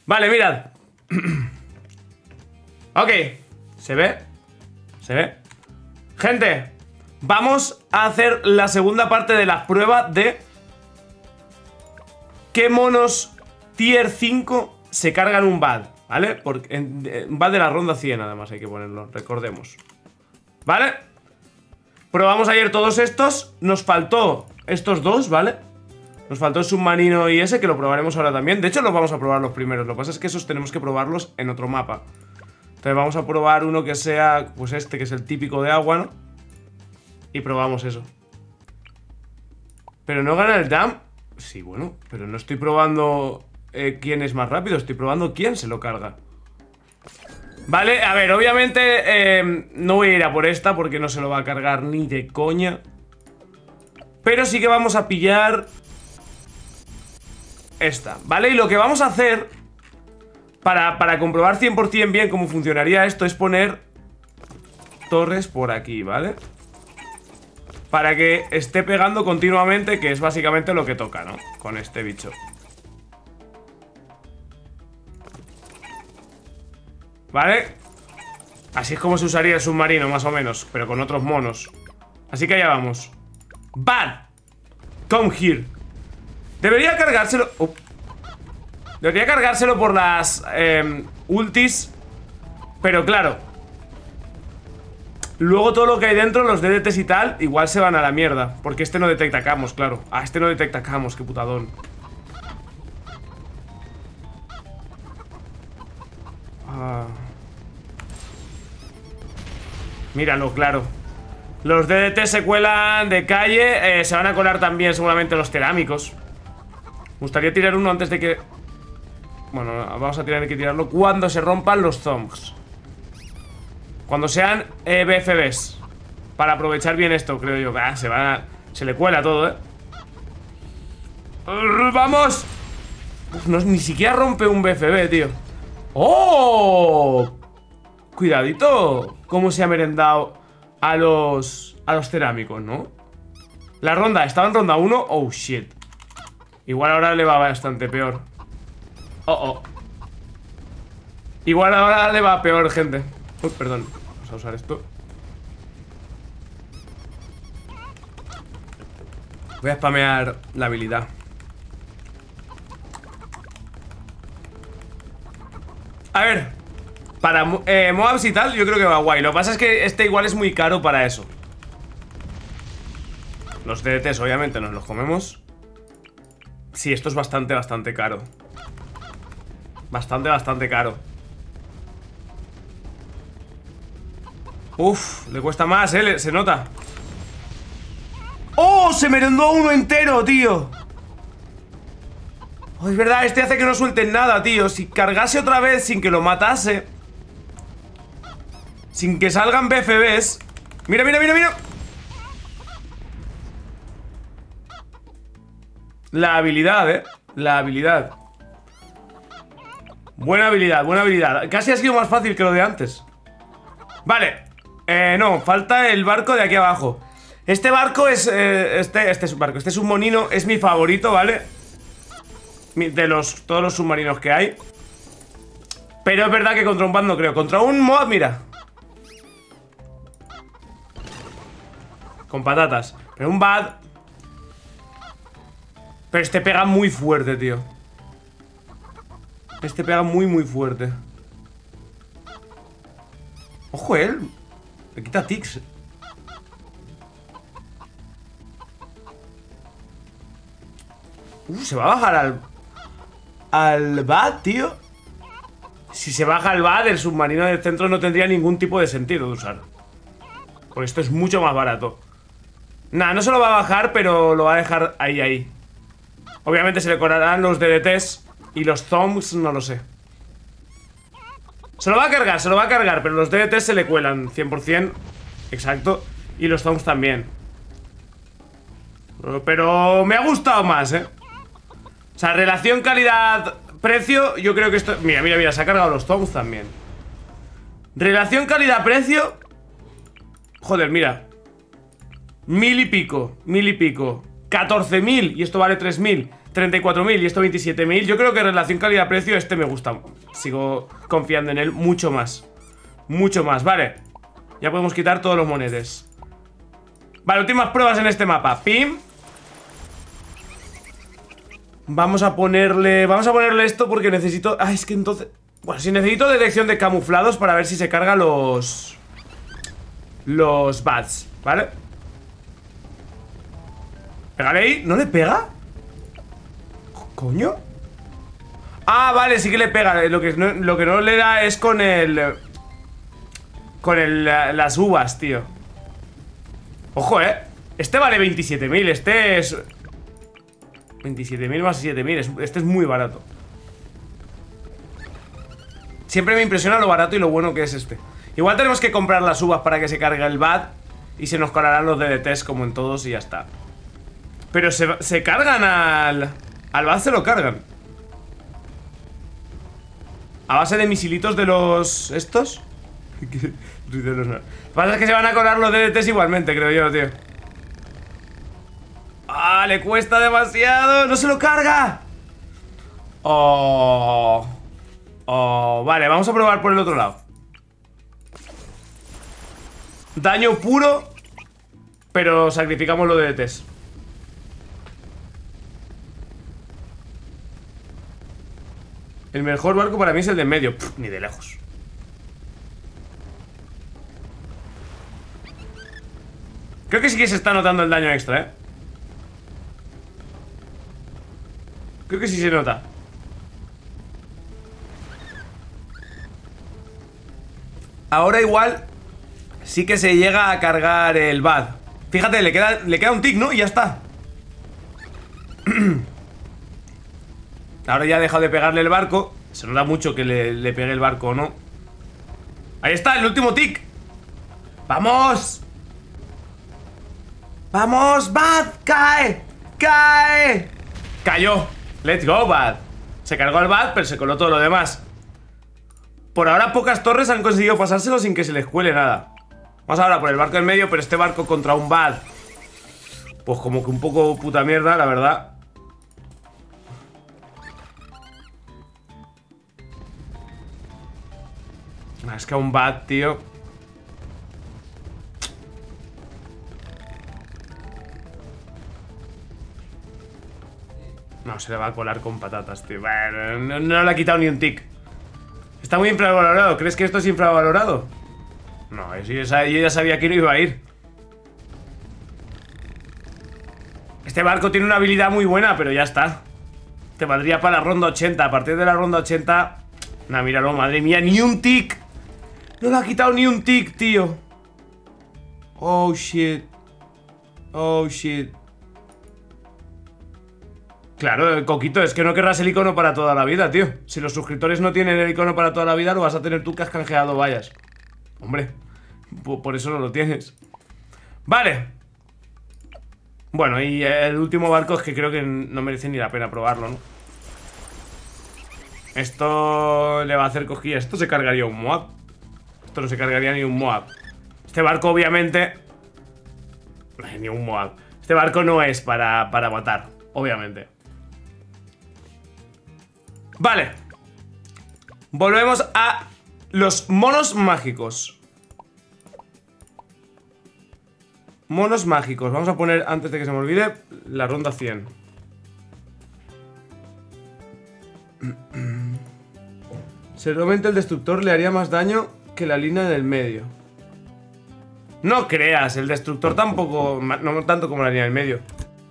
Vale, mirad. Ok. ¿Se ve? ¿Se ve? Gente, vamos a hacer la segunda parte de la prueba de qué monos tier 5 se cargan un bad, ¿vale? Porque un bad de la ronda 100 además hay que ponerlo, recordemos. ¿Vale? Probamos ayer todos estos. Nos faltó estos dos, ¿vale? Nos faltó el submarino y ese, que lo probaremos ahora también. De hecho, los vamos a probar los primeros. Lo que pasa es que esos tenemos que probarlos en otro mapa. Entonces vamos a probar uno que sea, pues este, que es el típico de agua, ¿no? Y probamos eso. ¿Pero no gana el dam? Sí, bueno, pero no estoy probando quién es más rápido. Estoy probando quién se lo carga. Vale, a ver, obviamente no voy a ir a por esta porque no se lo va a cargar ni de coña. Pero sí que vamos a pillar esta, ¿vale? Y lo que vamos a hacer para comprobar 100% bien cómo funcionaría esto es poner torres por aquí, ¿vale? Para que esté pegando continuamente, que es básicamente lo que toca, ¿no? Con este bicho. ¿Vale? Así es como se usaría el submarino, más o menos, pero con otros monos. Así que allá vamos. Bad, come here. Debería cargárselo. Debería cargárselo por las ultis. Pero claro, luego todo lo que hay dentro, los DDTs y tal, igual se van a la mierda. Porque este no detecta camos, claro. Ah, este no detecta camos, qué putadón. Míralo, claro. Los DDT se cuelan de calle. Se van a colar también seguramente los cerámicos. Me gustaría tirar uno antes de que... Bueno, vamos a tener que tirarlo cuando se rompan los zombies. Cuando sean BFBs. Para aprovechar bien esto, creo yo. Se le cuela todo, ¡Vamos! Uf, no, ni siquiera rompe un BFB, tío. ¡Oh! Cuidadito. Cómo se ha merendado a los cerámicos, ¿no? La ronda, estaba en ronda 1. Oh, shit. Igual ahora le va bastante peor. Igual ahora le va peor, gente. Uy, perdón. Vamos a usar esto. Voy a spamear la habilidad. A ver, para Moabs y tal, yo creo que va guay. Lo que pasa es que este igual es muy caro para eso. Los DDTs obviamente nos los comemos. Sí, esto es bastante caro. Bastante caro. Uf, le cuesta más, se nota. ¡Oh! Se merendó uno entero, tío. Oh, es verdad, este hace que no suelten nada, tío. Si cargase otra vez sin que lo matase, sin que salgan BFBs. Mira, mira, mira, mira. La habilidad, la habilidad. Buena habilidad, buena habilidad. Casi ha sido más fácil que lo de antes. Vale, no, falta el barco de aquí abajo. Este barco es, este submarino es mi favorito, ¿vale? De todos los submarinos que hay. Pero es verdad que contra un bad no creo. Contra un Moab, mira. Con patatas. Pero un bad... Pero este pega muy fuerte, tío. Este pega muy fuerte. Ojo, él. Le quita tics. Se va a bajar al bad, tío. Si se baja al bad, el submarino del centro no tendría ningún tipo de sentido de usar. Porque esto es mucho más barato. Nah, no se lo va a bajar, pero lo va a dejar ahí. Obviamente se le colarán los DDTs. Y los zombies no lo sé. Se lo va a cargar, pero los DDTs se le cuelan 100%. Exacto. Y los zombies también. Pero me ha gustado más, O sea, relación calidad-precio, yo creo que esto... Mira, mira, mira, se ha cargado los zombies también. Relación calidad-precio. Joder, mira. 1000 y pico. 14.000 y esto vale 3.000. 34.000 y esto 27.000. Yo creo que en relación calidad-precio este me gusta. Sigo confiando en él mucho más. Mucho más, vale. Ya podemos quitar todos los monedes. Vale, últimas pruebas en este mapa. Pim. Vamos a ponerle esto porque necesito... Ah, es que entonces... Bueno, si necesito detección de camuflados para ver si se carga los bats, ¿vale? Pégale ahí. ¿No le pega? ¿Coño? Ah, vale, sí que le pega. Lo que no le da es con el... las uvas, tío. Ojo, este vale 27.000. Este es... 27.000 más 7.000. Este es muy barato. Siempre me impresiona lo barato y lo bueno que es este. Igual tenemos que comprar las uvas para que se cargue el BAD. Y se nos colarán los DDTs como en todos y ya está. Pero se cargan al BAD, se lo cargan. A base de misilitos de los... ¿estos? Lo que pasa es que se van a colar los DDTs igualmente, creo yo, tío. ¡Ah! Le cuesta demasiado. ¡No se lo carga! ¡Oh! ¡Oh! Vale, vamos a probar por el otro lado. Daño puro. Pero sacrificamos los DDTs. El mejor barco para mí es el de en medio. Pff, ni de lejos. Creo que sí que se está notando el daño extra, Creo que sí se nota. Ahora igual sí que se llega a cargar el BAD. Fíjate, le queda un tick, ¿no? Y ya está. Ahora ya ha dejado de pegarle el barco. Se nota mucho que le pegue el barco o no. Ahí está, el último tick. ¡Vamos! ¡Vamos, BAD! ¡Cae! ¡Cae! ¡Cayó! ¡Let's go, BAD! Se cargó el BAD, pero se coló todo lo demás. Por ahora pocas torres han conseguido pasárselo sin que se les cuele nada. Vamos ahora por el barco en medio, pero este barco contra un BAD, pues como que un poco puta mierda, la verdad. Es que a un BAD, tío. No, se le va a colar con patatas, tío. Bueno, no le ha quitado ni un tick. Está muy infravalorado. ¿Crees que esto es infravalorado? No, yo ya sabía que no iba a ir. Este barco tiene una habilidad muy buena, pero ya está. Te valdría para la ronda 80. A partir de la ronda 80... Nah, míralo, madre mía, ni un tick. No le ha quitado ni un tick, tío. Oh, shit. Oh, shit. Claro, Coquito, es que no querrás el icono para toda la vida, tío. Si los suscriptores no tienen el icono para toda la vida, lo vas a tener tú que has canjeado vallas. Hombre, por eso no lo tienes. Vale. Bueno, y el último barco es que creo que no merece ni la pena probarlo, ¿no? Esto le va a hacer cosquillas. Esto se cargaría un Moab. Esto no se cargaría ni un Moab. Este barco, obviamente... Ni un Moab. Este barco no es para matar, obviamente. Vale. Volvemos a los monos mágicos. Monos mágicos. Vamos a poner, antes de que se me olvide, la ronda 100. Seguramente el destructor le haría más daño que la línea del medio. No creas, el destructor tampoco, no tanto como la línea del medio.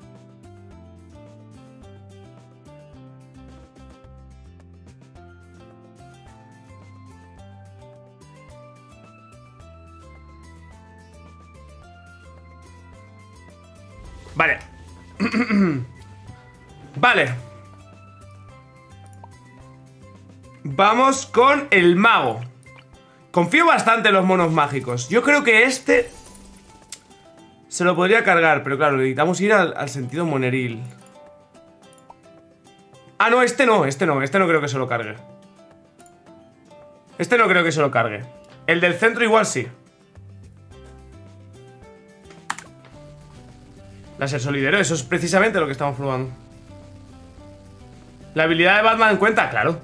Vale. Vale. Vamos con el mago. Confío bastante en los monos mágicos. Yo creo que este se lo podría cargar, pero claro, necesitamos ir al sentido moneril. Ah, no, este no creo que se lo cargue. Este no creo que se lo cargue. El del centro igual sí. Láser solidero, eso es precisamente lo que estamos probando. La habilidad de Batman en cuenta, claro.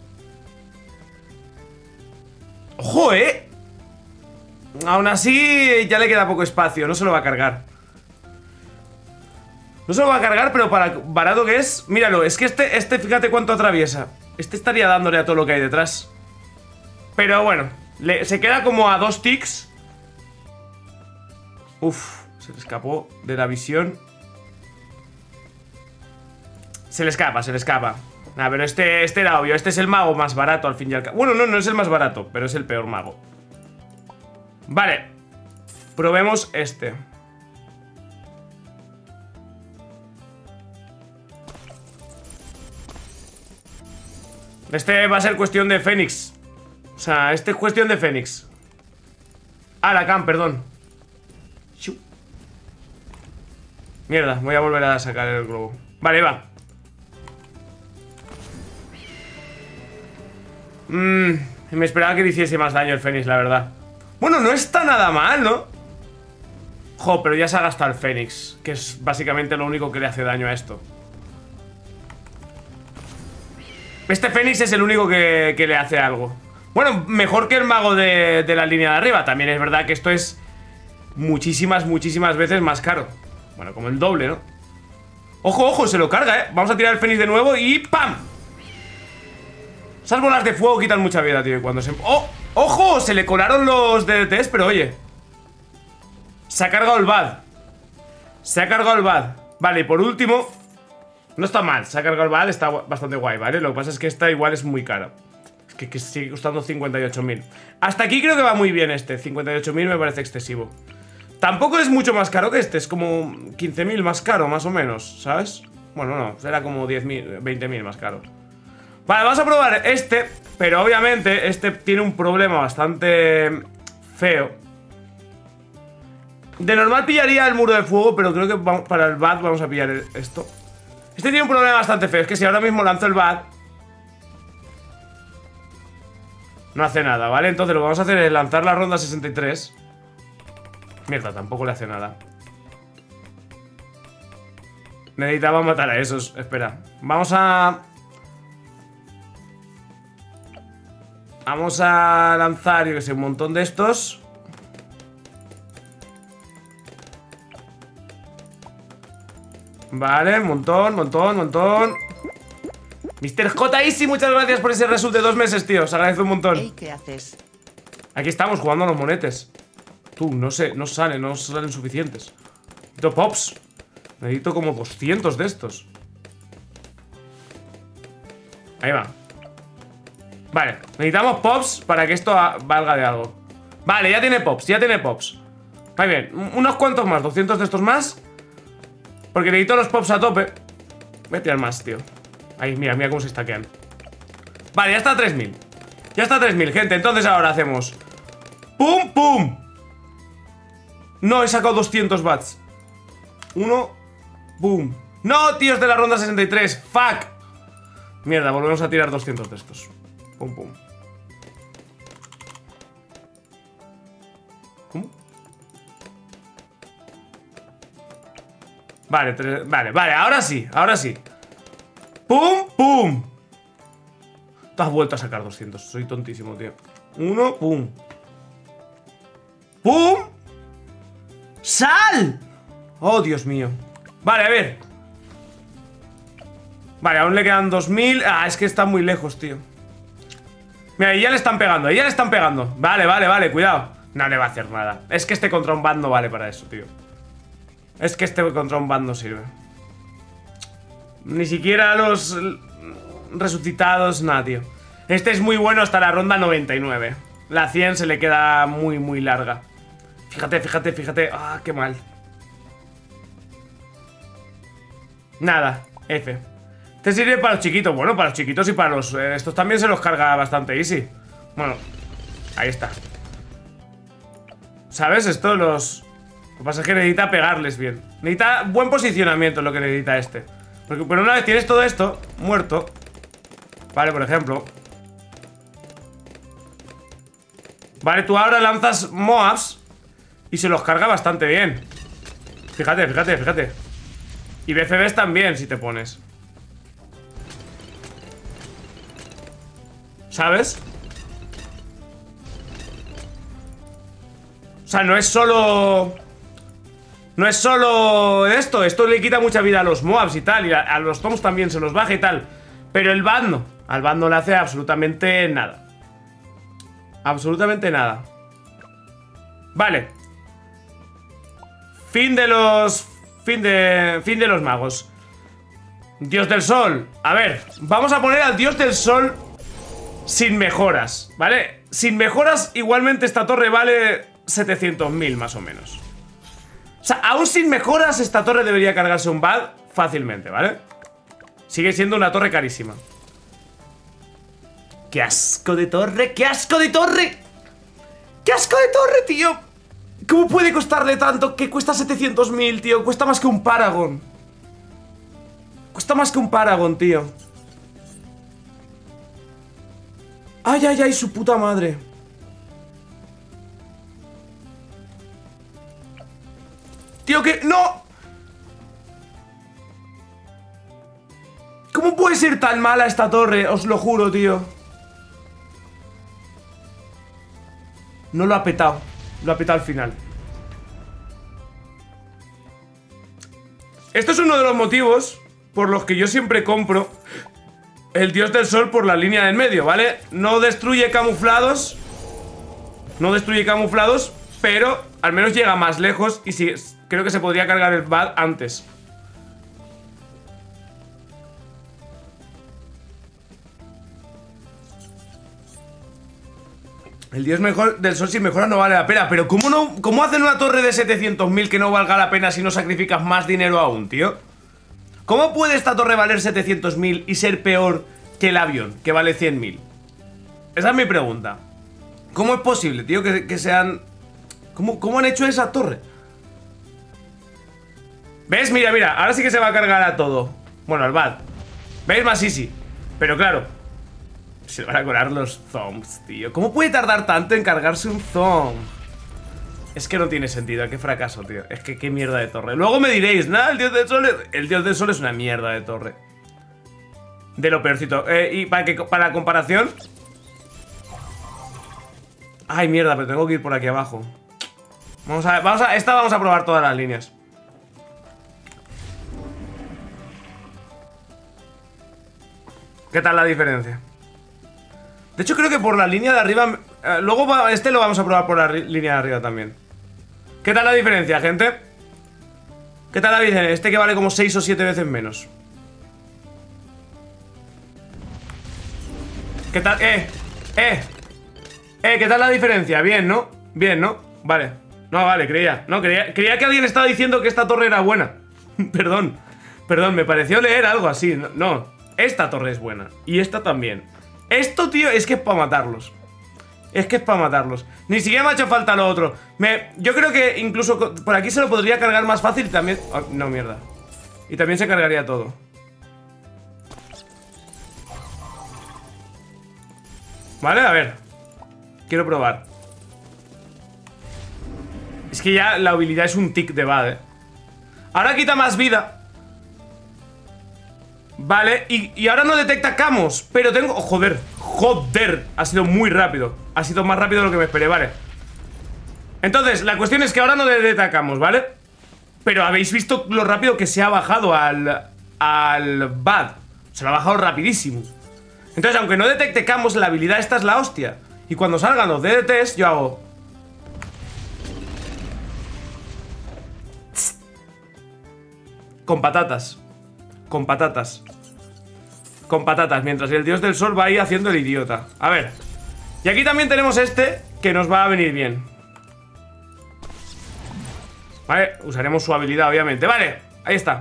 ¡Ojo, eh! Aún así, ya le queda poco espacio. No se lo va a cargar. No se lo va a cargar, pero para barato que es... Míralo, es que este fíjate cuánto atraviesa. Este estaría dándole a todo lo que hay detrás. Pero bueno, se queda como a 2 ticks. Uf, se le escapó de la visión. Se le escapa, se le escapa. Nah, pero este era obvio. Este es el mago más barato al fin y al cabo. Bueno, no es el más barato, pero es el peor mago. Vale. Probemos este. Este va a ser cuestión de Fénix. O sea, este es cuestión de Fénix. Ah, la Cam, perdón. Mierda, voy a volver a sacar el globo. Vale, va. Me esperaba que le hiciese más daño el Fénix, la verdad. Bueno, no está nada mal, ¿no? Jo, pero ya se ha gastado el Fénix, que es básicamente lo único que le hace daño a esto. Este Fénix es el único que le hace algo. Bueno, mejor que el mago de la línea de arriba. También es verdad que esto es muchísimas veces más caro. Bueno, como el doble, ¿no? Ojo, ojo, se lo carga, ¿eh? Vamos a tirar el Fénix de nuevo y ¡pam! Esas bolas de fuego quitan mucha vida, tío. Cuando se... ¡Oh! ¡Ojo! Se le colaron los DDTs, pero oye. Se ha cargado el BAD. Se ha cargado el BAD. Vale, y por último... No está mal, se ha cargado el BAD, está bastante guay, ¿vale? Lo que pasa es que esta igual es muy cara. Es que sigue costando 58.000. Hasta aquí creo que va muy bien este. 58.000 me parece excesivo. Tampoco es mucho más caro que este. Es como 15.000 más caro, más o menos, ¿sabes? Bueno, no, será como 10.000, 20.000 más caro. Vale, vamos a probar este. Pero obviamente este tiene un problema bastante feo. De normal pillaría el muro de fuego, pero creo que para el BAD vamos a pillar esto. Este tiene un problema bastante feo. Es que si ahora mismo lanzo el BAD, no hace nada, ¿vale? Entonces lo que vamos a hacer es lanzar la ronda 63. Mierda, tampoco le hace nada. Necesitaba matar a esos. Espera, vamos a lanzar, yo que sé, un montón de estos. Vale, un montón. Mr. J. Easy, muchas gracias por ese result de 2 meses, tío. Os agradezco un montón. Hey, ¿qué haces? Aquí estamos jugando a los monetes. Tú, no sé, no salen suficientes. Necesito pops. Necesito como 200 de estos. Ahí va. Vale, necesitamos pops para que esto valga de algo. Vale, ya tiene pops, Muy bien, unos cuantos más, 200 de estos más. Porque necesito los pops a tope. Voy a tirar más, tío. Ahí, mira cómo se stackean. Vale, ya está a 3.000. Ya está a 3.000, gente. Entonces ahora hacemos ¡pum, pum! No, he sacado 200 bats. 1, ¡pum! ¡No, tíos de la ronda 63! ¡Fuck! Mierda, volvemos a tirar 200 de estos. ¡Pum, pum! ¿Cómo? Vale, ahora sí. ¡Pum, pum! Tú has vuelto a sacar 200. Soy tontísimo, tío. 1, pum. ¡Pum! ¡Sal! Oh, Dios mío. Vale, a ver. Vale, aún le quedan 2.000. Ah, es que está muy lejos, tío. Mira, ahí ya le están pegando, Vale, cuidado. No le va a hacer nada. Es que este contra un band no vale para eso, tío. Es que este contra un band no sirve. Ni siquiera los resucitados, nada, tío. Este es muy bueno hasta la ronda 99. La 100 se le queda muy larga. Fíjate. Ah, qué mal. Nada, F. Este sirve para los chiquitos. Bueno, para los chiquitos y para los... estos también se los carga bastante easy. Bueno, ahí está. ¿Sabes? Esto los... Lo que pasa es que necesita pegarles bien. Necesita buen posicionamiento, lo que necesita este. Pero una vez tienes todo esto muerto. Vale, por ejemplo. Vale, tú ahora lanzas Moabs y se los carga bastante bien. Fíjate. Y BFBs también, si te pones. ¿sabes? O sea, no es solo... No es solo esto. Esto le quita mucha vida a los Moabs y tal. Y a los Toms también se los baja y tal. Pero el Bad no. Al Bad no le hace absolutamente nada. Absolutamente nada. Vale. Fin de los magos. Dios del Sol. A ver, vamos a poner al Dios del Sol sin mejoras, ¿vale? Sin mejoras, igualmente esta torre vale 700.000 más o menos. O sea, aún sin mejoras esta torre debería cargarse un Bad fácilmente, ¿vale? Sigue siendo una torre carísima. ¡Qué asco de torre! ¡Qué asco de torre! ¡Qué asco de torre, tío! ¿Cómo puede costarle tanto? Que cuesta 700.000, tío. Cuesta más que un Paragon. Cuesta más que un Paragon, tío. ¡Ay, ay, ay! Su puta madre. Tío, que... ¡No! ¿Cómo puede ser tan mala esta torre? Os lo juro, tío. No lo ha petado. Lo ha petado al final. Esto es uno de los motivos por los que yo siempre compro el Dios del Sol por la línea del medio, ¿vale? No destruye camuflados. No destruye camuflados, pero al menos llega más lejos. Y sí, creo que se podría cargar el Bad antes. El Dios del Sol sin mejora no vale la pena. Pero ¿cómo hacen una torre de 700.000 que no valga la pena si no sacrificas más dinero aún, tío? ¿Cómo puede esta torre valer 700.000 y ser peor que el avión, que vale 100.000? Esa es mi pregunta. ¿Cómo es posible, tío, que sean... ¿Cómo han hecho esa torre? ¿Ves? Mira, mira, ahora sí que se va a cargar a todo. Bueno, al Bad. ¿Veis? Más easy. Pero claro, se van a colar los Zombs, tío. ¿Cómo puede tardar tanto en cargarse un Zomb? Es que no tiene sentido, qué fracaso, tío. Es que qué mierda de torre. Luego me diréis, nada, el Dios del Sol es una mierda de torre. De lo peorcito. Y para comparación... Ay, mierda, pero tengo que ir por aquí abajo. Vamos a probar todas las líneas. ¿Qué tal la diferencia? De hecho, creo que por la línea de arriba... luego lo vamos a probar por la línea de arriba también. ¿Qué tal la diferencia, gente? ¿Qué tal la diferencia? Este que vale como 6 o 7 veces menos. ¿Qué tal? ¿Qué tal la diferencia? Bien, ¿no? Bien, ¿no? Vale. No, vale, creía que alguien estaba diciendo que esta torre era buena. Perdón, me pareció leer algo así. No, esta torre es buena. Y esta también. Esto, tío, es que es para matarlos. Es que es para matarlos. Ni siquiera me ha hecho falta lo otro. Yo creo que incluso por aquí se lo podría cargar más fácil y también... Oh, no, mierda. Y también se cargaría todo. Vale, a ver. Quiero probar. Es que ya la habilidad es un tic de Bad, Ahora quita más vida. Vale, y ahora no detecta camos. Pero tengo... Oh, joder, ha sido muy rápido. Ha sido más rápido de lo que me esperé, vale. Entonces, la cuestión es que ahora no detecta camos, ¿vale? Pero habéis visto lo rápido que se ha bajado al Bad. Se lo ha bajado rapidísimo. Entonces, aunque no detecte camos, la habilidad esta es la hostia. Y cuando salgan los DDTs, yo hago... Con patatas. Con patatas. Con patatas, mientras el Dios del Sol va ahí haciendo el idiota. A ver. Y aquí también tenemos este, que nos va a venir bien. Vale, usaremos su habilidad, obviamente. Vale, ahí está.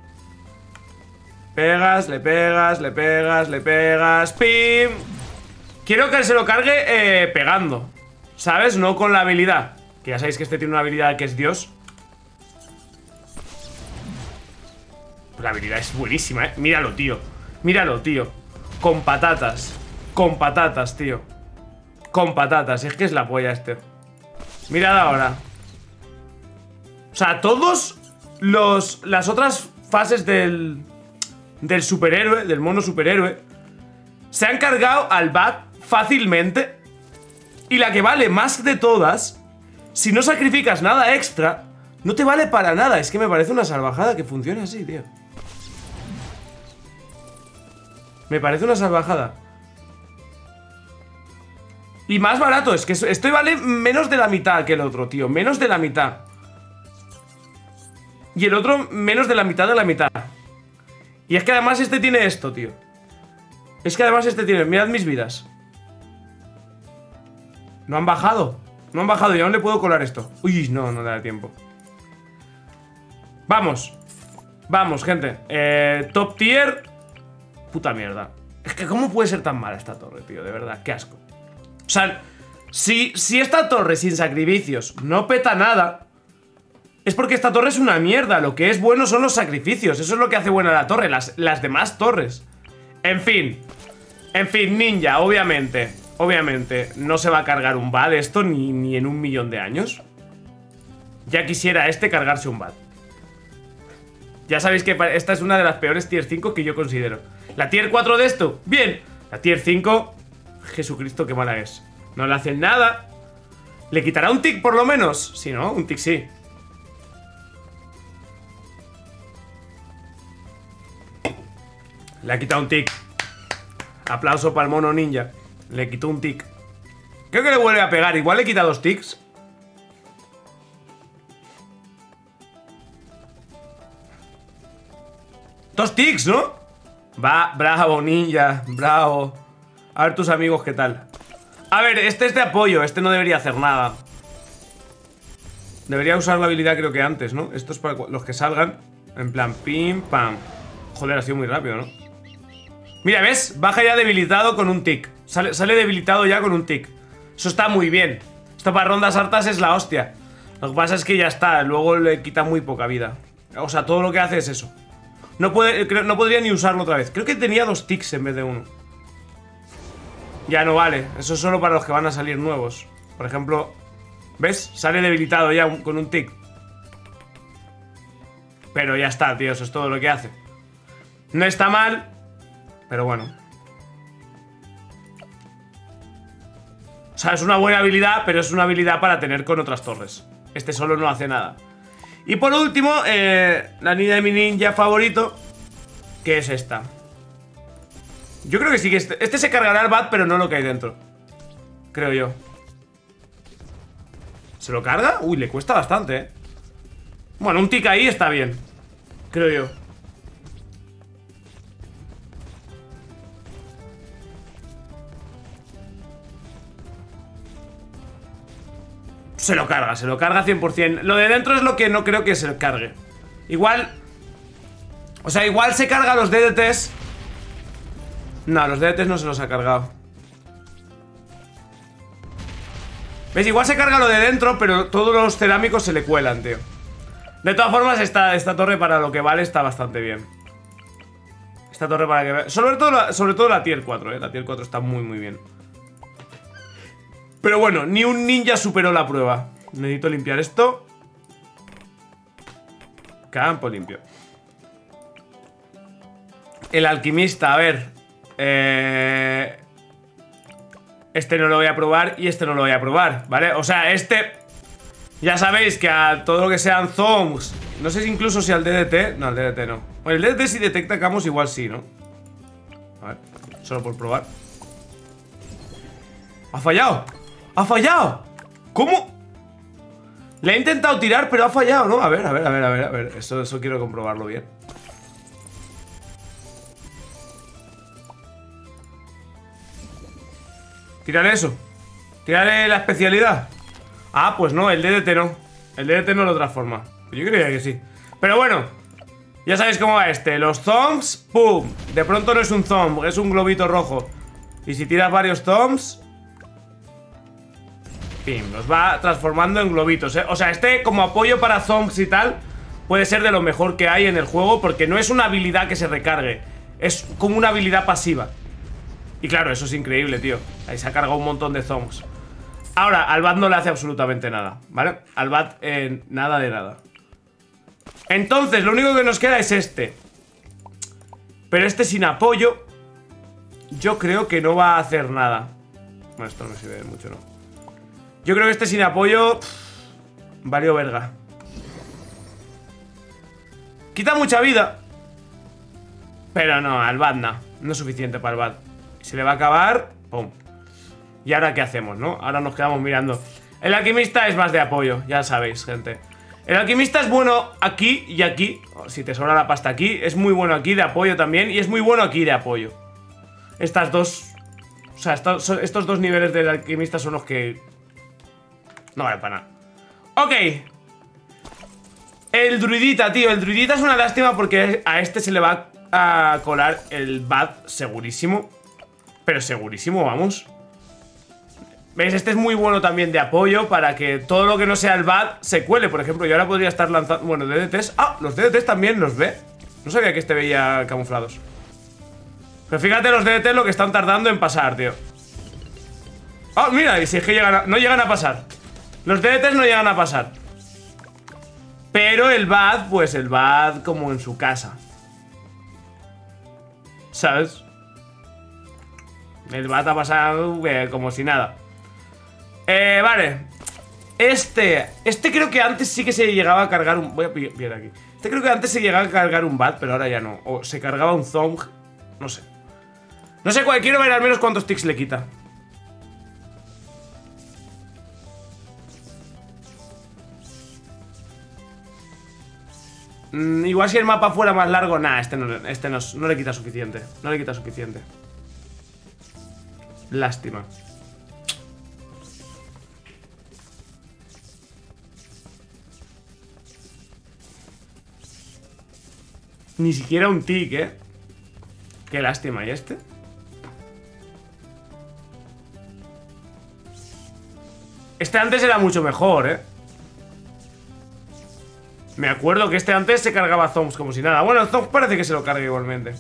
Pegas, le pegas, le pegas, le pegas. ¡Pim! Quiero que se lo cargue pegando, ¿sabes? No con la habilidad. Que ya sabéis que este tiene una habilidad que es Dios. La habilidad es buenísima, Míralo, tío. Míralo, tío. Con patatas. Con patatas, tío. Con patatas. Es que es la polla este. Mirad ahora. O sea, todos las otras fases del superhéroe, del mono superhéroe, se han cargado al Bad fácilmente. Y la que vale más de todas, si no sacrificas nada extra, no te vale para nada. Es que me parece una salvajada que funcione así, tío. Me parece una salvajada. Y más barato, es que esto vale menos de la mitad que el otro, tío. Menos de la mitad. Y el otro menos de la mitad de la mitad. Y es que además este tiene esto, tío. Es que además este tiene... Mirad mis vidas. No han bajado. No han bajado y aún le puedo colar esto. Uy, no, no da tiempo. Vamos. Vamos, gente. Top tier. Puta mierda. Es que ¿cómo puede ser tan mala esta torre, tío? De verdad, qué asco. O sea, si esta torre sin sacrificios no peta nada, es porque esta torre es una mierda. Lo que es bueno son los sacrificios. Eso es lo que hace buena la torre, las demás torres. En fin, ninja, obviamente no se va a cargar un bad esto ni en 1.000.000 de años. Ya quisiera este cargarse un bad. Ya sabéis que esta es una de las peores tier 5 que yo considero. La tier 4 de esto, bien. La tier 5, Jesucristo, qué mala es. No le hacen nada. ¿Le quitará un tic por lo menos? Sí, ¿no? Un tic sí. Le ha quitado un tic. Aplauso para el mono ninja. Le quitó un tic. Creo que le vuelve a pegar. Igual le quita 2 tics. Dos tics, ¿no? Va, bravo, ninja. Bravo. A ver tus amigos qué tal. A ver, este es de apoyo. Este no debería hacer nada. Debería usar la habilidad creo que antes, ¿no? Esto es para los que salgan. En plan, pim, pam. Joder, ha sido muy rápido, ¿no? Mira, ¿ves? Baja ya debilitado con un tic. Sale debilitado ya con un tic. Eso está muy bien. Esto para rondas hartas es la hostia. Lo que pasa es que ya está. Luego le quita muy poca vida. O sea, todo lo que hace es eso. No podría ni usarlo otra vez. Creo que tenía 2 tics en vez de 1. Ya no vale. Eso es solo para los que van a salir nuevos. Por ejemplo, ¿ves? Sale debilitado ya con un tic. Pero ya está, tío. Eso es todo lo que hace. No está mal, pero bueno. O sea, es una buena habilidad, pero es una habilidad para tener con otras torres. Este solo no hace nada. Y por último, la línea de mi ninja favorito, que es esta. Yo creo que sí que este se cargará el bat, pero no lo que hay dentro. Creo yo. ¿Se lo carga? Uy, le cuesta bastante, ¿eh? Bueno, un tic ahí está bien. Creo yo. Se lo carga 100%. Lo de dentro es lo que no creo que se cargue. Igual... O sea, igual se carga los DDTs. No, los DDTs no se los ha cargado. ¿Ves? Igual se carga lo de dentro, pero todos los cerámicos se le cuelan, tío. De todas formas, esta torre para lo que vale está bastante bien. Esta torre para que... Sobre todo la tier 4, La tier 4 está muy, muy bien. Pero bueno, ni un ninja superó la prueba. Necesito limpiar esto. Campo limpio. El alquimista, a ver. Este no lo voy a probar y este no lo voy a probar, ¿vale? O sea, este... Ya sabéis que a todo lo que sean zombies... No sé si incluso si al DDT... No, al DDT no. Bueno, el DDT si detecta camos igual sí, ¿no? A ver, solo por probar. ¡Ha fallado! ¡Ha fallado! ¿Cómo? Le he intentado tirar, pero ha fallado, ¿no? A ver. Eso quiero comprobarlo bien. Tírale eso. Tírale la especialidad. Ah, pues no, el DDT no. El DDT no lo transforma. Yo creía que sí. Pero bueno, ya sabéis cómo va este. Los zombies, ¡pum! De pronto no es un zombie, es un globito rojo. Y si tiras varios zombies... Pim, los va transformando en globitos, ¿eh? O sea, este como apoyo para zombies y tal puede ser de lo mejor que hay en el juego, porque no es una habilidad que se recargue. Es como una habilidad pasiva. Y claro, eso es increíble, tío. Ahí se ha cargado un montón de zombies. Ahora, al bat no le hace absolutamente nada, ¿vale? Al bat, nada de nada. Entonces, lo único que nos queda es este. Pero este sin apoyo, yo creo que no va a hacer nada. Bueno, esto no me sirve mucho, ¿no? Yo creo que este sin apoyo... valió verga. Quita mucha vida. Pero no, al Bad no es suficiente para el Bad. Se le va a acabar. Pum. ¿Y ahora qué hacemos, no? Ahora nos quedamos mirando. El alquimista es más de apoyo, ya sabéis, gente. El alquimista es bueno aquí y aquí. Si te sobra la pasta aquí, es muy bueno aquí de apoyo también. Y es muy bueno aquí de apoyo. Estas dos... O sea, estos dos niveles del alquimista son los que... no vale para nada. Ok. El druidita, tío. El druidita es una lástima porque a este se le va a colar el Bad segurísimo. Pero segurísimo, vamos. ¿Veis? Este es muy bueno también de apoyo para que todo lo que no sea el Bad se cuele. Por ejemplo, yo ahora podría estar lanzando... bueno, DDTs... ah, los DDTs también los ve. No sabía que este veía camuflados. Pero fíjate los DDTs lo que están tardando en pasar, tío. Ah, mira, y si es que no llegan a pasar. Los DDTs no llegan a pasar. Pero el Bad, pues el Bad como en su casa. ¿Sabes? El Bad ha pasado como si nada. Vale. Este creo que antes sí que se llegaba a cargar un... voy a pillar aquí. Este creo que antes se llegaba a cargar un Bad, pero ahora ya no. O se cargaba un Zong. No sé. No sé cuál. Quiero ver al menos cuántos ticks le quita. Igual si el mapa fuera más largo. Nah, este no le quita suficiente. No le quita suficiente. Lástima. Ni siquiera un tick, ¿eh? Qué lástima. ¿Y este? Este antes era mucho mejor, ¿eh? Me acuerdo que este antes se cargaba Zomps como si nada. Bueno, el Zomps parece que se lo carga igualmente.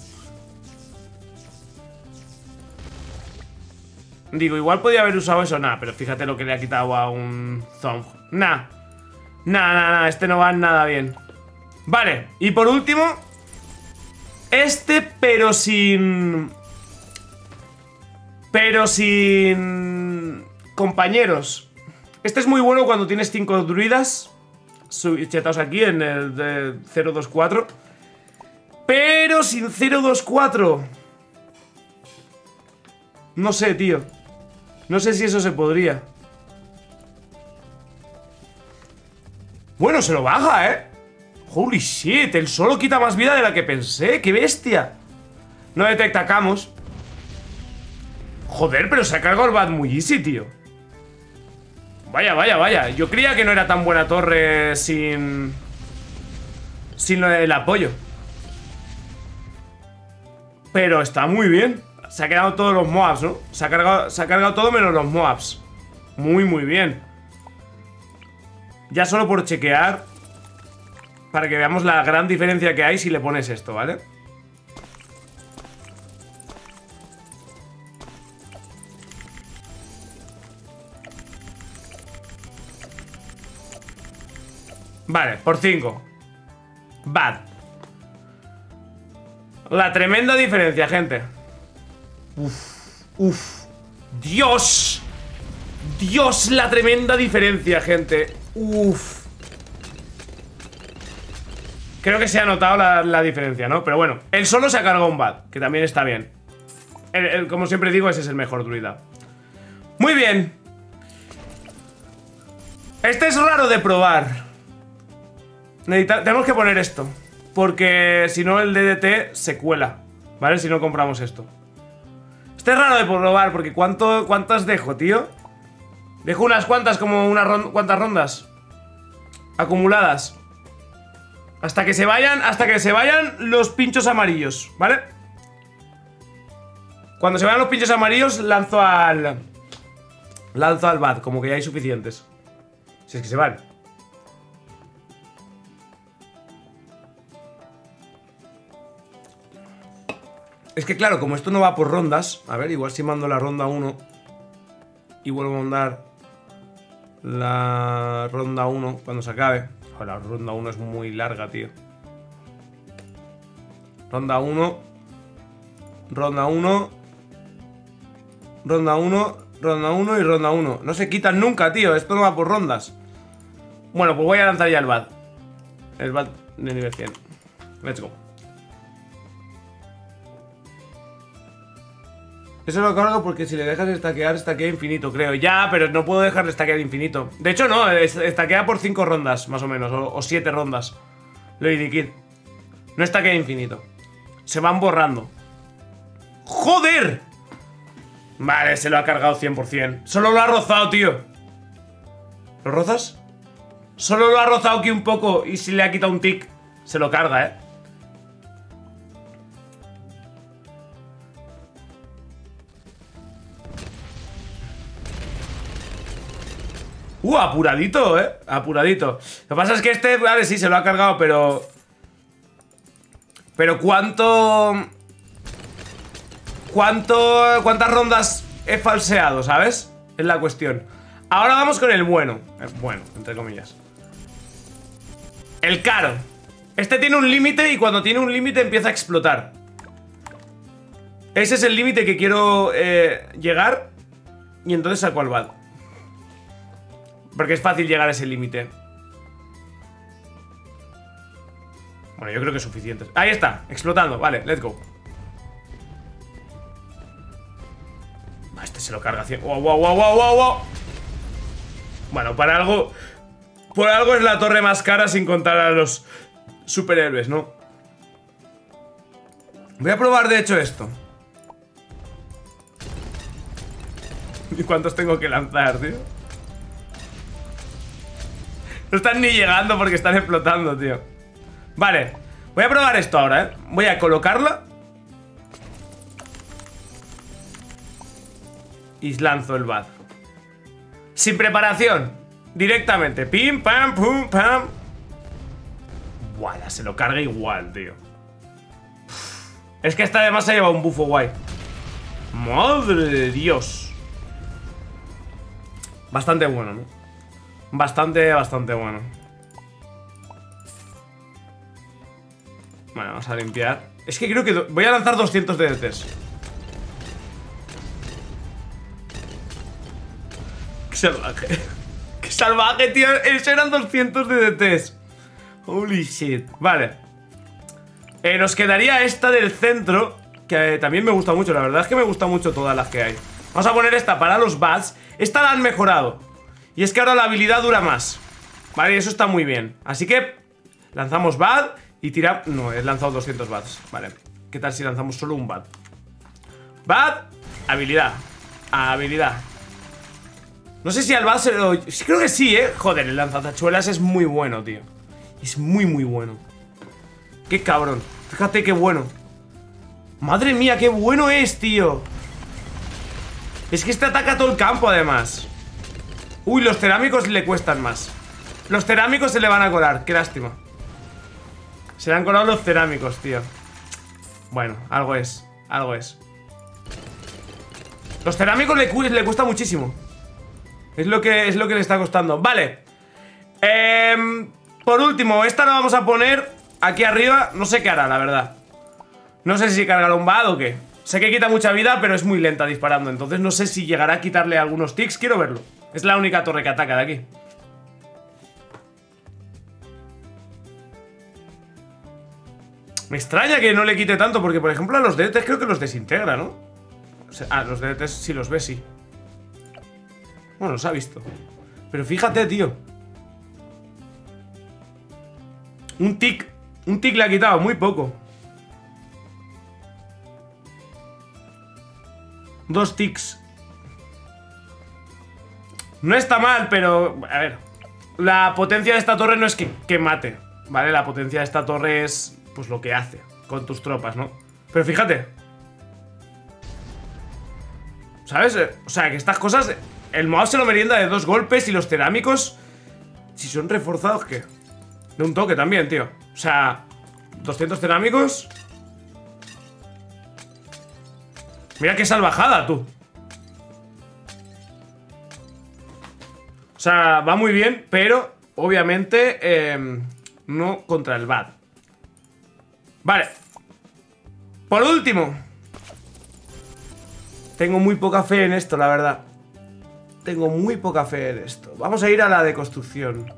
Digo, igual podía haber usado eso. Nah, pero fíjate lo que le ha quitado a un Zomp. Nah, este no va nada bien. Vale, y por último este, pero sin compañeros. Este es muy bueno cuando tienes 5 druidas chetados aquí en el de 024. Pero sin 024 no sé, tío. No sé si eso se podría. Bueno, se lo baja, ¿eh? Holy shit, el solo quita más vida de la que pensé. ¡Qué bestia! No detecta camos. Joder, pero se ha cargado el Bad muy easy, tío. Vaya. Yo creía que no era tan buena torre sin el apoyo. Pero está muy bien. Se ha quedado todos los Moabs, ¿no? Se ha cargado todo menos los Moabs. Muy bien. Ya solo por chequear, para que veamos la gran diferencia que hay si le pones esto, ¿vale? Vale, por 5. Bad. La tremenda diferencia, gente. Uf. Dios, la tremenda diferencia, gente. Uf. Creo que se ha notado la diferencia, ¿no? Pero bueno, el solo se ha cargado un Bad, que también está bien. Como siempre digo, ese es el mejor druida. Muy bien. Este es raro de probar. Tenemos que poner esto, porque si no el DDT se cuela, ¿vale? Si no compramos esto. Este es raro de probar, porque ¿cuántas dejo, tío? Dejo unas cuantas, como ¿cuántas rondas? Acumuladas. Hasta que se vayan los pinchos amarillos, ¿vale? Cuando se vayan los pinchos amarillos, lanzo al Bad, como que ya hay suficientes. Si es que se van. Es que claro, como esto no va por rondas. A ver, igual si mando la ronda 1 y vuelvo a mandar la ronda 1 cuando se acabe. Joder, la ronda 1 es muy larga, tío. Ronda 1. Ronda 1. Ronda 1. ronda 1 y ronda 1. No se quitan nunca, tío. Esto no va por rondas. Bueno, pues voy a lanzar ya el Bad. El Bad de nivel 100. Let's go. Eso lo cargo porque si le dejas stackear, stackea infinito, creo. Ya, pero no puedo dejarle stackear infinito. De hecho, no, stackea por 5 rondas, más o menos. O 7 rondas. Lady Kid. No stackea infinito. Se van borrando. ¡Joder! Vale, se lo ha cargado 100%. Solo lo ha rozado, tío. ¿Lo rozas? Solo lo ha rozado aquí un poco. Y si le ha quitado un tic, se lo carga, ¿eh? Apuradito, apuradito. Lo que pasa es que este, vale, sí, se lo ha cargado, pero... Pero ¿cuántas rondas he falseado, sabes? Es la cuestión. Ahora vamos con el bueno. Bueno, entre comillas. El caro. Este tiene un límite y cuando tiene un límite empieza a explotar. Ese es el límite que quiero llegar. Y entonces saco al Bad. Porque es fácil llegar a ese límite. Bueno, yo creo que es suficiente. Ahí está, explotando, vale, let's go. Este se lo carga 100. Wow. Bueno, para algo... Por algo es la torre más cara sin contar a los superhéroes, ¿no? Voy a probar de hecho esto. ¿Y cuántos tengo que lanzar, tío? No están ni llegando porque están explotando, tío. Vale, voy a probar esto ahora, ¿eh? Voy a colocarla y lanzo el Bad. Sin preparación. Directamente. Pim, pam, pum, pam. Buah, se lo carga igual, tío. Es que esta además se lleva un bufo guay. Madre de Dios. Bastante bueno, ¿no? Bastante bueno. Bueno, vamos a limpiar. Es que creo que voy a lanzar 200 DDTs. ¡Qué salvaje! ¡Qué salvaje, tío! Eso eran 200 DDTs. Holy shit. Vale. Nos quedaría esta del centro, que también me gusta mucho. La verdad es que me gusta mucho todas las que hay. Vamos a poner esta para los Bads. Esta la han mejorado. Y es que ahora la habilidad dura más. Vale, eso está muy bien. Así que lanzamos Bad y tiramos... No, he lanzado 200 Bads. Vale, ¿qué tal si lanzamos solo un Bad? Bad, habilidad. Habilidad. No sé si al Bad se lo... Sí, creo que sí, Joder, el lanzatachuelas es muy bueno, tío. Es muy bueno. Qué cabrón. Fíjate qué bueno. Madre mía, qué bueno es, tío. Es que este ataca todo el campo, además. Uy, los cerámicos le cuestan más. Los cerámicos se le van a colar, qué lástima. Se le han colado los cerámicos, tío. Bueno, algo es. Algo es. Los cerámicos le cuesta muchísimo. Es lo que le está costando. Vale. Por último, esta la vamos a poner aquí arriba. No sé qué hará, la verdad. No sé si cargará un Bad o qué. Sé que quita mucha vida, pero es muy lenta disparando. Entonces no sé si llegará a quitarle algunos tics. Quiero verlo. Es la única torre que ataca de aquí. Me extraña que no le quite tanto, porque por ejemplo a los DDTs creo que los desintegra, ¿no? O sea, los DDTs si los ves, sí. Bueno, los ha visto. Pero fíjate, tío. Un tic le ha quitado, muy poco. 2 tics. No está mal, pero... A ver. La potencia de esta torre no es que mate, ¿vale? La potencia de esta torre es... Pues lo que hace con tus tropas, ¿no? Pero fíjate. ¿Sabes? O sea, que estas cosas... El Moab se lo merienda de 2 golpes y los cerámicos... Si son reforzados, ¿qué? De un toque también, tío. O sea... 200 cerámicos... Mira qué salvajada, tú. O sea, va muy bien, pero obviamente no contra el Bad. Vale. Por último. Tengo muy poca fe en esto, la verdad. tengo muy poca fe en esto. Vamos a ir a la de construcción.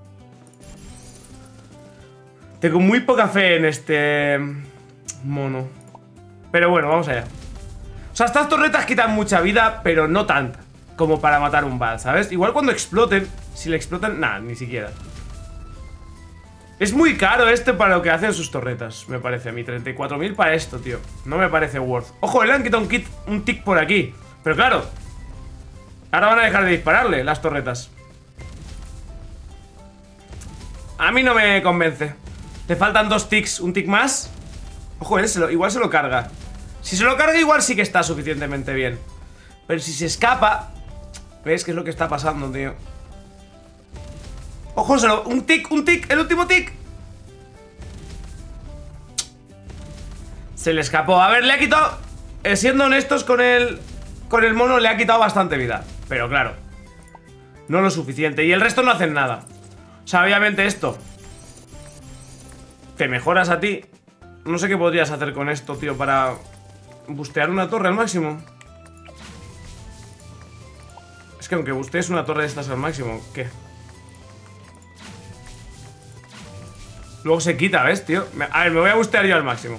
Tengo muy poca fe en este mono. Pero bueno, vamos allá. O sea, estas torretas quitan mucha vida, pero no tanta como para matar un Bad, ¿sabes? Igual cuando exploten, si le explotan, nada, ni siquiera. Es muy caro este para lo que hacen sus torretas, me parece a mí. 34.000 para esto, tío. No me parece worth. Ojo, le han quitado un tick por aquí. Pero claro, ahora van a dejar de dispararle las torretas. A mí no me convence. Le faltan 2 ticks, un tick más. Ojo, él igual se lo carga. Si se lo carga igual sí que está suficientemente bien. Pero si se escapa, ¿ves qué es lo que está pasando, tío? Ojo, un tick, el último tick. Se le escapó. A ver, le ha quitado, siendo honestos con el mono, le ha quitado bastante vida. Pero claro, no lo suficiente. Y el resto no hacen nada. O sea, obviamente esto te mejoras a ti. No sé qué podrías hacer con esto, tío, para bustear una torre al máximo. Es que aunque bustees una torre de estas al máximo, ¿qué? Luego se quita, ¿ves, tío? A ver, me voy a bustear yo al máximo.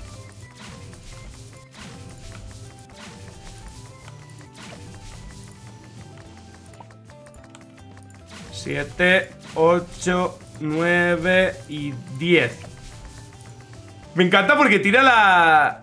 Siete, 8, 9 y 10. Me encanta porque tira la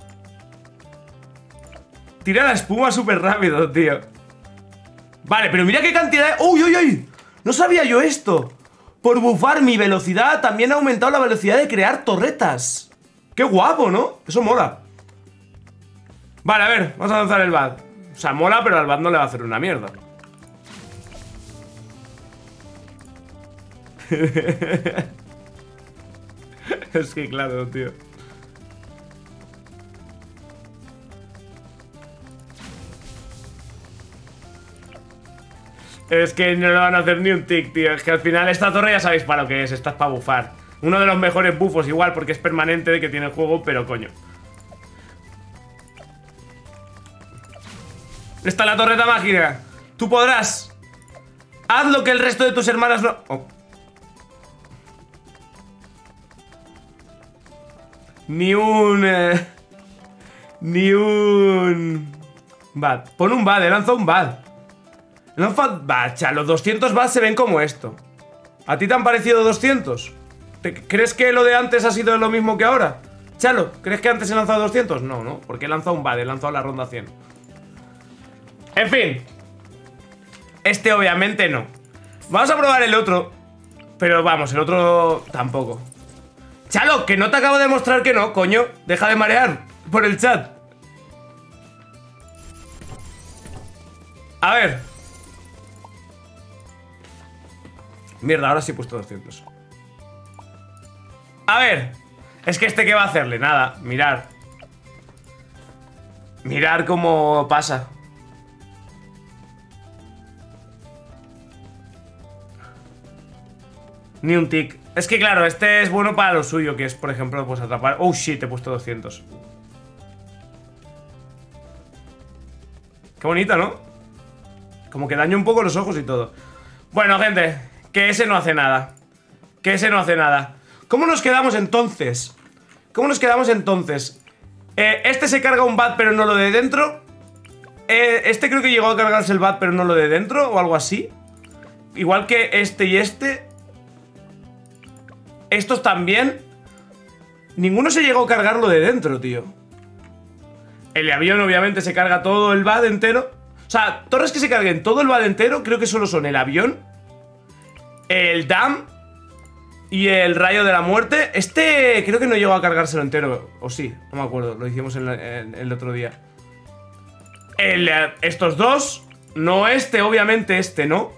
espuma súper rápido, tío. Vale, pero mira qué cantidad de... ¡Uy, uy, uy! No sabía yo esto. Por bufar mi velocidad también ha aumentado la velocidad de crear torretas. ¡Qué guapo!, ¿no? Eso mola. Vale, a ver, vamos a lanzar el Bad. O sea, mola, pero al Bad no le va a hacer una mierda. Es que claro, tío. Es que no le van a hacer ni un tick, tío. Es que al final esta torre ya sabéis para lo que es. Esta es para bufar. Uno de los mejores bufos igual, porque es permanente de que tiene el juego, pero coño. Está la torreta mágica. Tú podrás. Haz lo que el resto de tus hermanas no... Oh. Ni un Bad. Pon un Bad, he lanzado un Bad. He lanzado un Bad, los 200 Bad se ven como esto. ¿A ti te han parecido 200? ¿Crees que lo de antes ha sido lo mismo que ahora? Chalo, ¿crees que antes he lanzado 200? No, no, porque he lanzado un Bad, he lanzado la ronda 100. En fin. Este obviamente no. Vamos a probar el otro. Pero vamos, el otro tampoco. Chalo, que no te acabo de mostrar que no, coño. Deja de marear por el chat. A ver. Mierda, ahora sí he puesto 200. A ver. Es que este, ¿qué va a hacerle? Nada, mirar. Mirar cómo pasa. Ni un tick. Es que claro, este es bueno para lo suyo, que es, por ejemplo, pues atrapar... Oh, shit, he puesto 200. Qué bonito, ¿no? Como que daña un poco los ojos y todo. Bueno, gente, que ese no hace nada. Que ese no hace nada. ¿Cómo nos quedamos entonces? ¿Cómo nos quedamos entonces? Este se carga un Bad pero no lo de dentro. Este creo que llegó a cargarse el Bad pero no lo de dentro o algo así. Igual que este y este. Estos también. Ninguno se llegó a cargarlo de dentro, tío. El avión obviamente se carga todo el Bad entero. O sea, torres que se carguen todo el Bad entero creo que solo son el avión, el Dam y el rayo de la muerte. Este creo que no llegó a cargárselo entero. O sí, no me acuerdo, lo hicimos el otro día. Estos dos. No este, obviamente este no.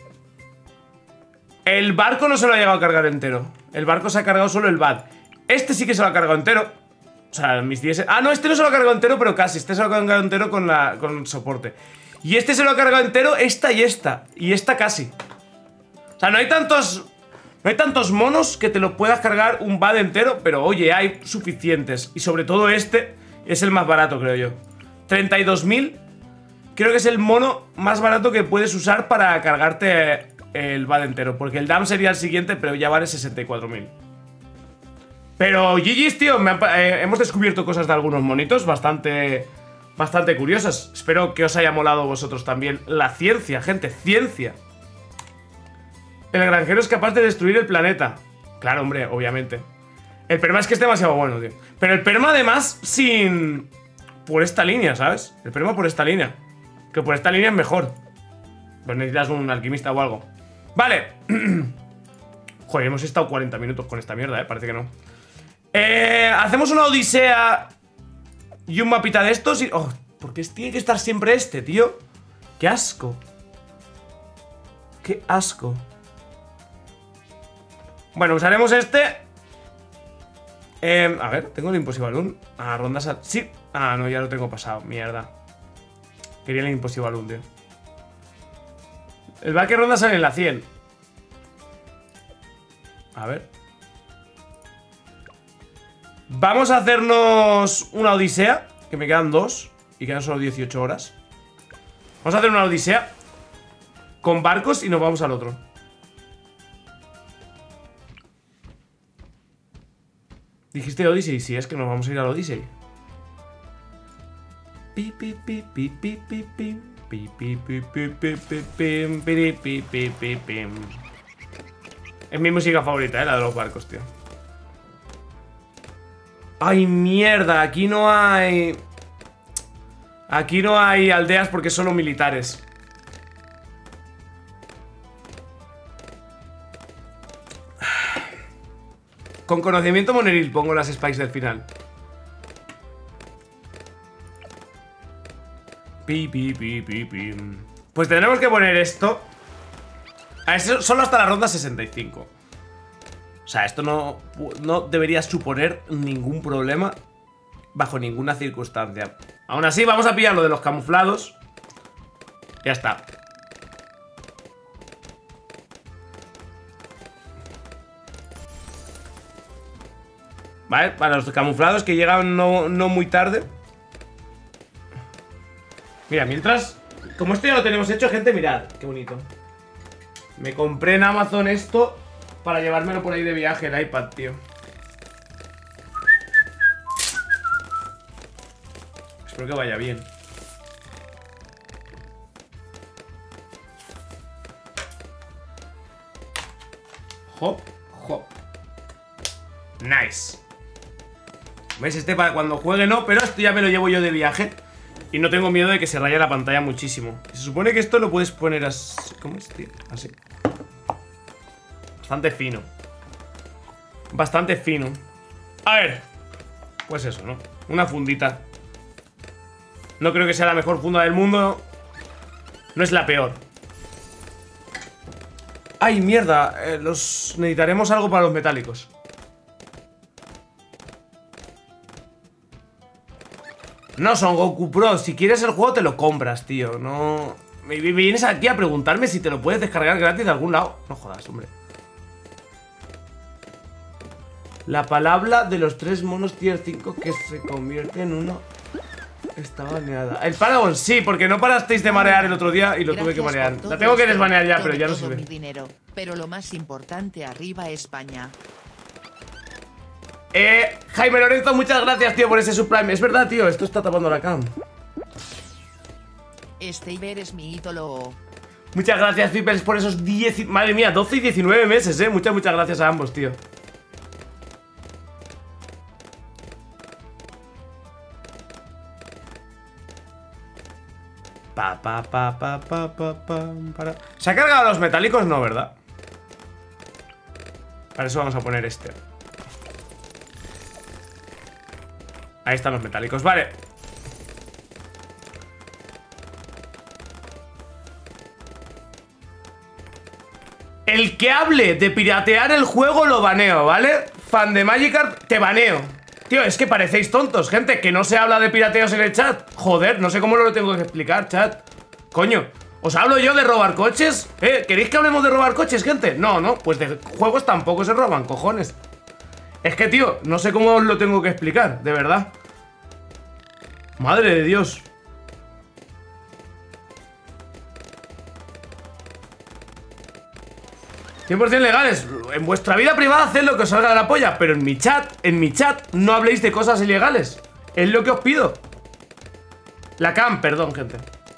El barco no se lo ha llegado a cargar entero. El barco se ha cargado solo el Bad. Este sí que se lo ha cargado entero. O sea, mis 10... Ah, no, este no se lo ha cargado entero, pero casi. Este se lo ha cargado entero con el soporte. Y este se lo ha cargado entero, esta y esta. Y esta casi. O sea, no hay tantos monos que te lo puedas cargar un Bad entero. Pero oye, hay suficientes. Y sobre todo este es el más barato, creo yo. 32.000. creo que es el mono más barato que puedes usar para cargarte el VAD entero. Porque el DAM sería el siguiente, pero ya vale 64.000. Pero GG's, tío, hemos descubierto cosas de algunos monitos bastante curiosas. Espero que os haya molado a vosotros también. La ciencia, gente, ciencia. El granjero es capaz de destruir el planeta. Claro, hombre, obviamente. El perma es que es demasiado bueno, tío. Pero el perma además sin... por esta línea, ¿sabes? El perma por esta línea. Que por esta línea es mejor. Pues necesitas un alquimista o algo. Vale. Joder, hemos estado 40 minutos con esta mierda, parece que no. Hacemos una odisea y un mapita de estos y... Oh, ¿por qué tiene que estar siempre este, tío? ¡Qué asco! ¡Qué asco! Bueno, usaremos este. A ver, ¿tengo el Impossible Balloon? Ah, rondas a... Sí. Ah, no, ya lo tengo pasado, mierda. Quería el Impossible Balloon, tío. El baque ronda sale en la 100. A ver. Vamos a hacernos una odisea, que me quedan 2 y quedan solo 18 horas. Vamos a hacer una odisea con barcos y nos vamos al otro. ¿Dijiste Odyssey? Sí, es que nos vamos a ir al Odyssey. Es mi música favorita, la de los barcos, tío. ¡Ay, mierda! Aquí no hay... Aquí no hay aldeas porque son solo militares. Con conocimiento moneril pongo las spikes del final. Pues tendremos que poner esto. Solo hasta la ronda 65. O sea, esto no debería suponer ningún problema bajo ninguna circunstancia. Aún así, vamos a pillar lo de los camuflados. Ya está. Vale, para los camuflados que llegan no muy tarde. Mira, mientras... Como esto ya lo tenemos hecho, gente, mirad. Qué bonito. Me compré en Amazon esto para llevármelo por ahí de viaje, el iPad, tío. Espero que vaya bien. Hop, hop. Nice. ¿Ves? Este para cuando juegue no, pero esto ya me lo llevo yo de viaje. Y no tengo miedo de que se raye la pantalla muchísimo. Se supone que esto lo puedes poner así. ¿Cómo es, tío? Así. Bastante fino. Bastante fino. A ver. Pues eso, ¿no? Una fundita. No creo que sea la mejor funda del mundo. No es la peor. ¡Ay, mierda! Necesitaremos algo para los metálicos. No, Son Goku Pro. Si quieres el juego te lo compras, tío. No... Me vienes aquí a preguntarme si te lo puedes descargar gratis de algún lado. No jodas, hombre. La palabra de los 3 monos tier 5 que se convierte en uno está baneada. El Paragon sí, porque no parasteis de marear el otro día y lo tuve que marear. La tengo que desbanear ya, pero ya no sirve. Mi dinero, pero lo más importante, arriba España. Jaime Lorenzo, muchas gracias, tío, por ese subprime. Es verdad, tío, esto está tapando la cam. Iber es mi ídolo. Muchas gracias, Vipers, por esos 10... Madre mía, 12 y 19 meses, muchas gracias a ambos, tío. ¿Se ha cargado los metálicos? No, ¿verdad? Para eso vamos a poner este. Ahí están los metálicos, vale. El que hable de piratear el juego lo baneo, ¿vale? Fan de Magikarp, te baneo. Tío, es que parecéis tontos, gente. Que no se habla de pirateos en el chat. Joder, no sé cómo lo tengo que explicar, chat. Coño, ¿os hablo yo de robar coches? ¿Queréis que hablemos de robar coches, gente? No, no, pues de juegos tampoco se roban, cojones. Es que, tío, no sé cómo os lo tengo que explicar, de verdad. Madre de Dios. 100% legales. En vuestra vida privada haced lo que os salga de la polla, pero en mi chat no habléis de cosas ilegales. Es lo que os pido. La cam, perdón, gente.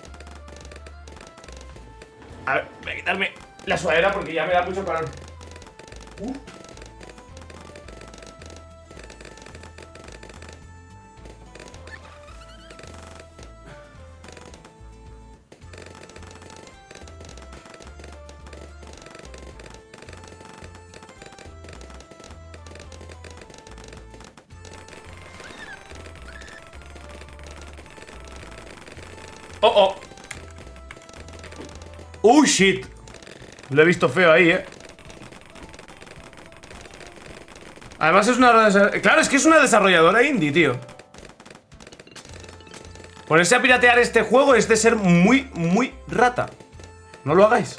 A ver, voy a quitarme la sudadera porque ya me da mucho calor. Oh, oh. Shit. Lo he visto feo ahí, Además es una... Claro, es que es una desarrolladora indie, tío. Ponerse a piratear este juego es de ser muy, muy rata. No lo hagáis.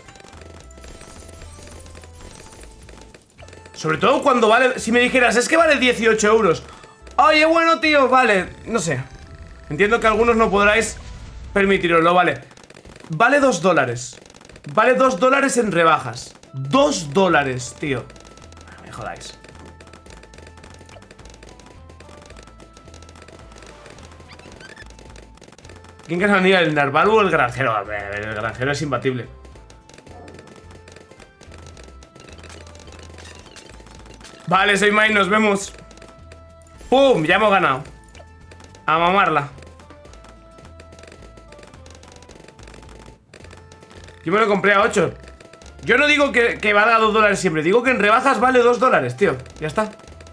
Sobre todo cuando vale... Si me dijeras, es que vale 18 euros. Oye, bueno, tío, vale. No sé. Entiendo que algunos no podráis permitiroslo, vale. Vale 2 dólares. Vale 2 dólares en rebajas. 2 dólares, tío. No me jodáis. ¿Quién que venir, el Narvalu o el granjero? A ver, el granjero es imbatible. Vale, soy Mine, nos vemos. ¡Pum! Ya hemos ganado. A mamarla. Yo me lo compré a 8. Yo no digo que valga 2 dólares siempre. Digo que en rebajas vale 2 dólares, tío. Ya está.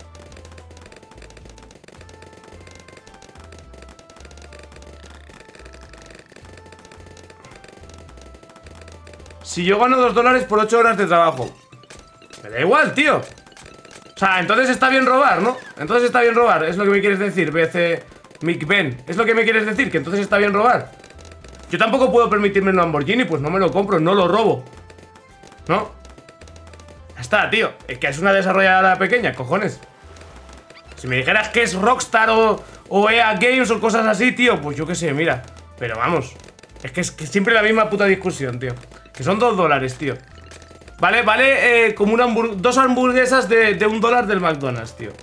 Si yo gano 2 dólares por 8 horas de trabajo, me da igual, tío. O sea, entonces está bien robar, ¿no? Entonces está bien robar, es lo que me quieres decir, BC Mick Ben. Es lo que me quieres decir, que entonces está bien robar. Yo tampoco puedo permitirme un Lamborghini, pues no me lo compro, no lo robo, ¿no? Ya está, tío. Es que es una desarrolladora pequeña, cojones. Si me dijeras que es Rockstar o EA Games o cosas así, tío, pues yo qué sé, mira. Pero vamos, es que siempre la misma puta discusión, tío. Que son 2 dólares, tío. Vale, como dos hamburguesas de 1 dólar del McDonald's, tío.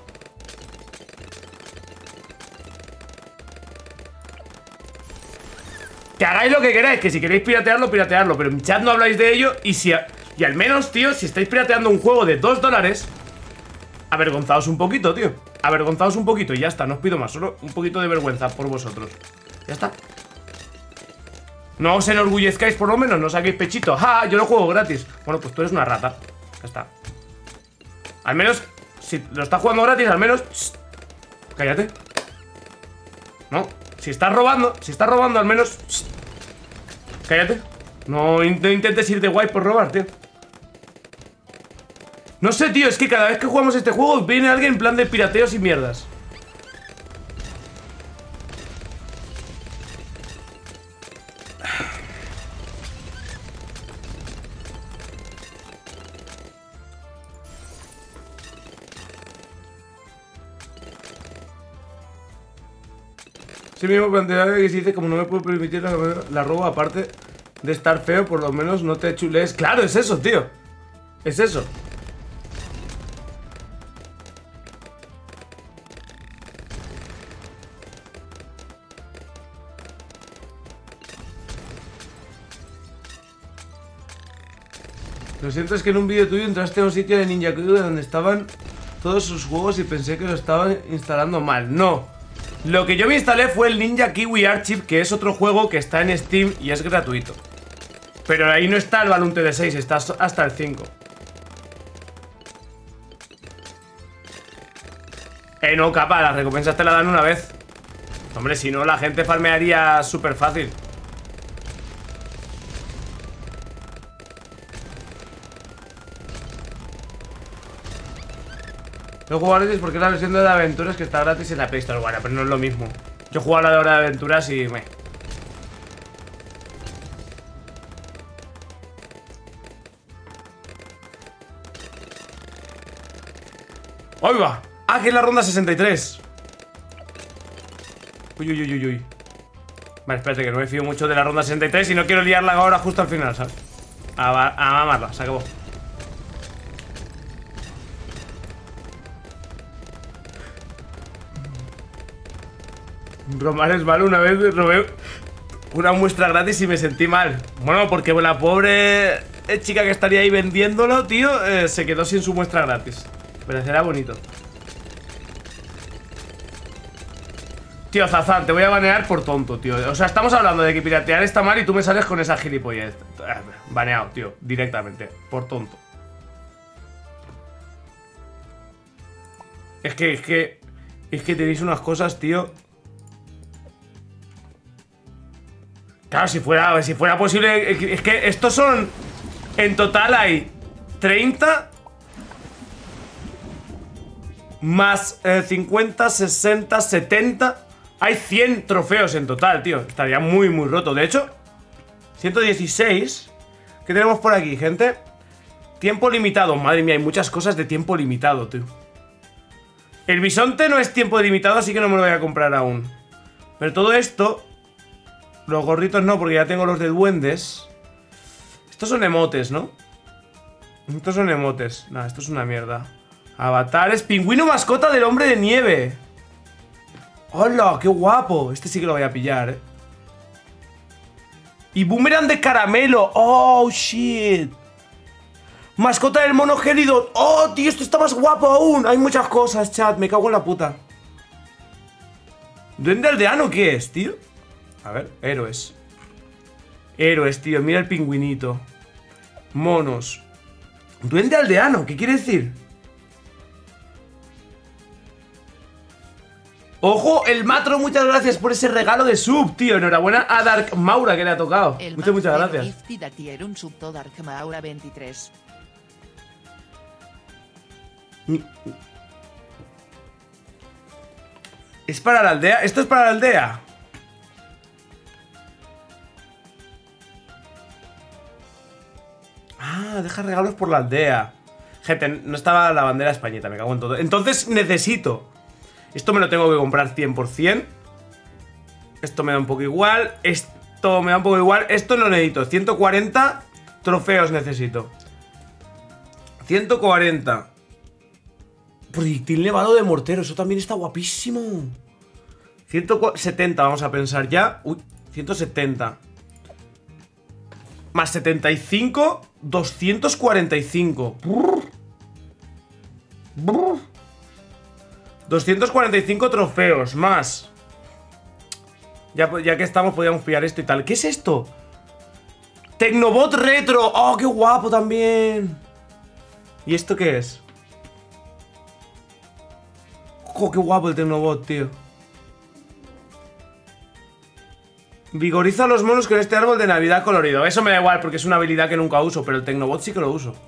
Que hagáis lo que queráis, que si queréis piratearlo, piratearlo. Pero en mi chat no habláis de ello. Y al menos, tío, si estáis pirateando un juego de 2 dólares, avergonzaos un poquito, tío. Avergonzaos un poquito y ya está, no os pido más. Solo un poquito de vergüenza por vosotros. Ya está. No os enorgullezcáis por lo menos, no saquéis pechito. ¡Ja! Yo lo juego gratis. Bueno, pues tú eres una rata. Ya está. Al menos, si lo estás jugando gratis, al menos... ¡Shh! Cállate. No, si estás robando, al menos... ¡Shh! Cállate. No intentes ir de guay por robar, tío. No sé, tío, es que cada vez que jugamos este juego viene alguien en plan de pirateos y mierdas. Sí mismo planteaba que si dice como no me puedo permitir la robo, aparte de estar feo, por lo menos no te chulees. Claro, es eso, tío. Es eso. Lo siento, es que en un vídeo tuyo entraste a un sitio de Ninja Kiwi donde estaban todos sus juegos y pensé que lo estaban instalando mal. No. Lo que yo me instalé fue el Ninja Kiwi Archive, que es otro juego que está en Steam y es gratuito. Pero ahí no está el Balloon TD6, está hasta el 5. No, capa, las recompensas te la dan una vez. Hombre, si no la gente farmearía súper fácil. Yo juego gratis porque es la versión de aventuras que está gratis en la Play Store. Bueno, pero no es lo mismo. Yo juego a la de hora de aventuras y me... ¡Ahí va! ¡Ah, que es la ronda 63! Uy, uy, uy, uy, uy. Vale, espérate, que no me fío mucho de la ronda 63 y no quiero liarla ahora justo al final, ¿sabes? A mamarla, se acabó. Romares, vale, una vez robé una muestra gratis y me sentí mal. Bueno, porque la pobre chica que estaría ahí vendiéndolo, tío, se quedó sin su muestra gratis. Pero será bonito. Tío, Zazán, te voy a banear por tonto, tío. O sea, estamos hablando de que piratear está mal y tú me sales con esa gilipollez. Baneado, tío, directamente. Por tonto. Es que tenéis unas cosas, tío. Claro, si fuera posible. Es que estos son. En total hay 30 más 50, 60, 70. Hay 100 trofeos en total, tío. Estaría muy, muy roto. De hecho, 116. ¿Qué tenemos por aquí, gente? Tiempo limitado. Madre mía, hay muchas cosas de tiempo limitado, tío. El bisonte no es tiempo limitado, así que no me lo voy a comprar aún. Pero todo esto... Los gorritos no, porque ya tengo los de duendes. Estos son emotes, ¿no? Estos son emotes. Nah, esto es una mierda. Avatares. Pingüino mascota del hombre de nieve. ¡Hola! ¡Qué guapo! Este sí que lo voy a pillar, Y boomerang de caramelo. ¡Oh, shit! Mascota del mono gélido. ¡Oh, tío! Esto está más guapo aún. Hay muchas cosas, chat. Me cago en la puta. ¿Duende aldeano qué es, tío? A ver, héroes. Héroes, tío. Mira el pingüinito. Monos. Duende aldeano. ¿Qué quiere decir? ¡Ojo! El Matro, muchas gracias por ese regalo de sub, tío. Enhorabuena a Dark Maura que le ha tocado. Muchas gracias. Un sub to Dark Maura 23. ¿Es para la aldea? ¿Esto es para la aldea? Ah, deja regalos por la aldea. Gente, no estaba la bandera españita, me cago en todo. Entonces necesito... Esto me lo tengo que comprar 100%. Esto me da un poco igual. Esto me da un poco igual. Esto no necesito. 140 trofeos necesito. 140. Proyectil nevado de mortero. Eso también está guapísimo. 170 vamos a pensar ya. Uy, 170. Más 75. 245. 245 trofeos, más. Ya que estamos, podríamos pillar esto y tal. ¿Qué es esto? Tecnobot retro. ¡Oh, qué guapo también! ¿Y esto qué es? ¡Oh, qué guapo el Tecnobot, tío! Vigoriza a los monos con este árbol de Navidad colorido. Eso me da igual porque es una habilidad que nunca uso, pero el Tecnobot sí que lo uso.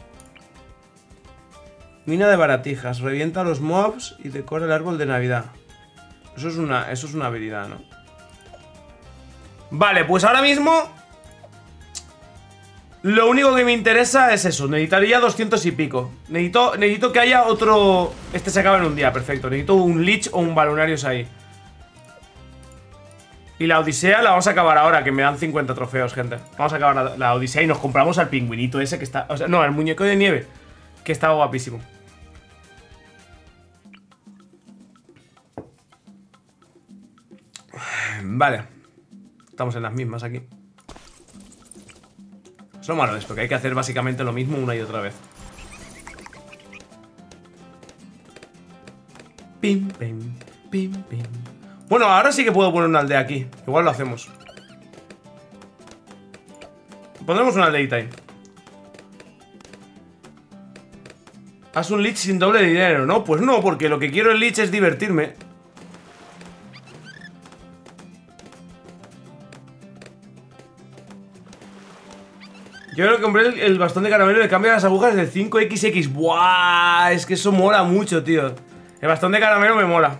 Mina de baratijas, revienta a los mobs y decora el árbol de Navidad. Eso es una habilidad, ¿no? Vale, pues ahora mismo lo único que me interesa es eso. Necesitaría 200 y pico. Necesito que haya otro... Este se acaba en un día, perfecto. Necesito un Lich o un Balonarios ahí. Y la Odisea la vamos a acabar ahora, que me dan 50 trofeos, gente. Vamos a acabar la Odisea y nos compramos al pingüinito ese que está... O sea, no, al muñeco de nieve, que está guapísimo. Vale. Estamos en las mismas aquí. Es lo malo de esto, que hay que hacer básicamente lo mismo una y otra vez. Pim, pim, pim, pim. Bueno, ahora sí que puedo poner una aldea aquí. Igual lo hacemos. Pondremos una aldeita ahí. Haz un Lich sin doble dinero, ¿no? Pues no, porque lo que quiero en Lich es divertirme. Yo creo que compré el bastón de caramelo y le cambia las agujas del 5XX. ¡Buah! Es que eso mola mucho, tío. El bastón de caramelo me mola.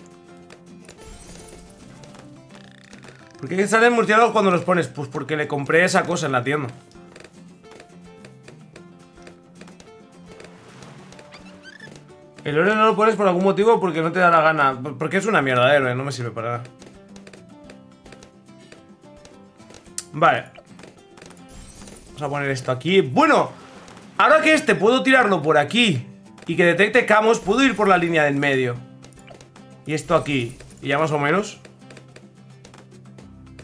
¿Por qué salen murciélagos cuando los pones? Pues porque le compré esa cosa en la tienda. El oro no lo pones por algún motivo porque no te da la gana. Porque es una mierda de héroe, no me sirve para nada. Vale. Vamos a poner esto aquí. Bueno, ahora que puedo tirarlo por aquí y que detecte camos, puedo ir por la línea del medio. Y esto aquí. Y ya más o menos.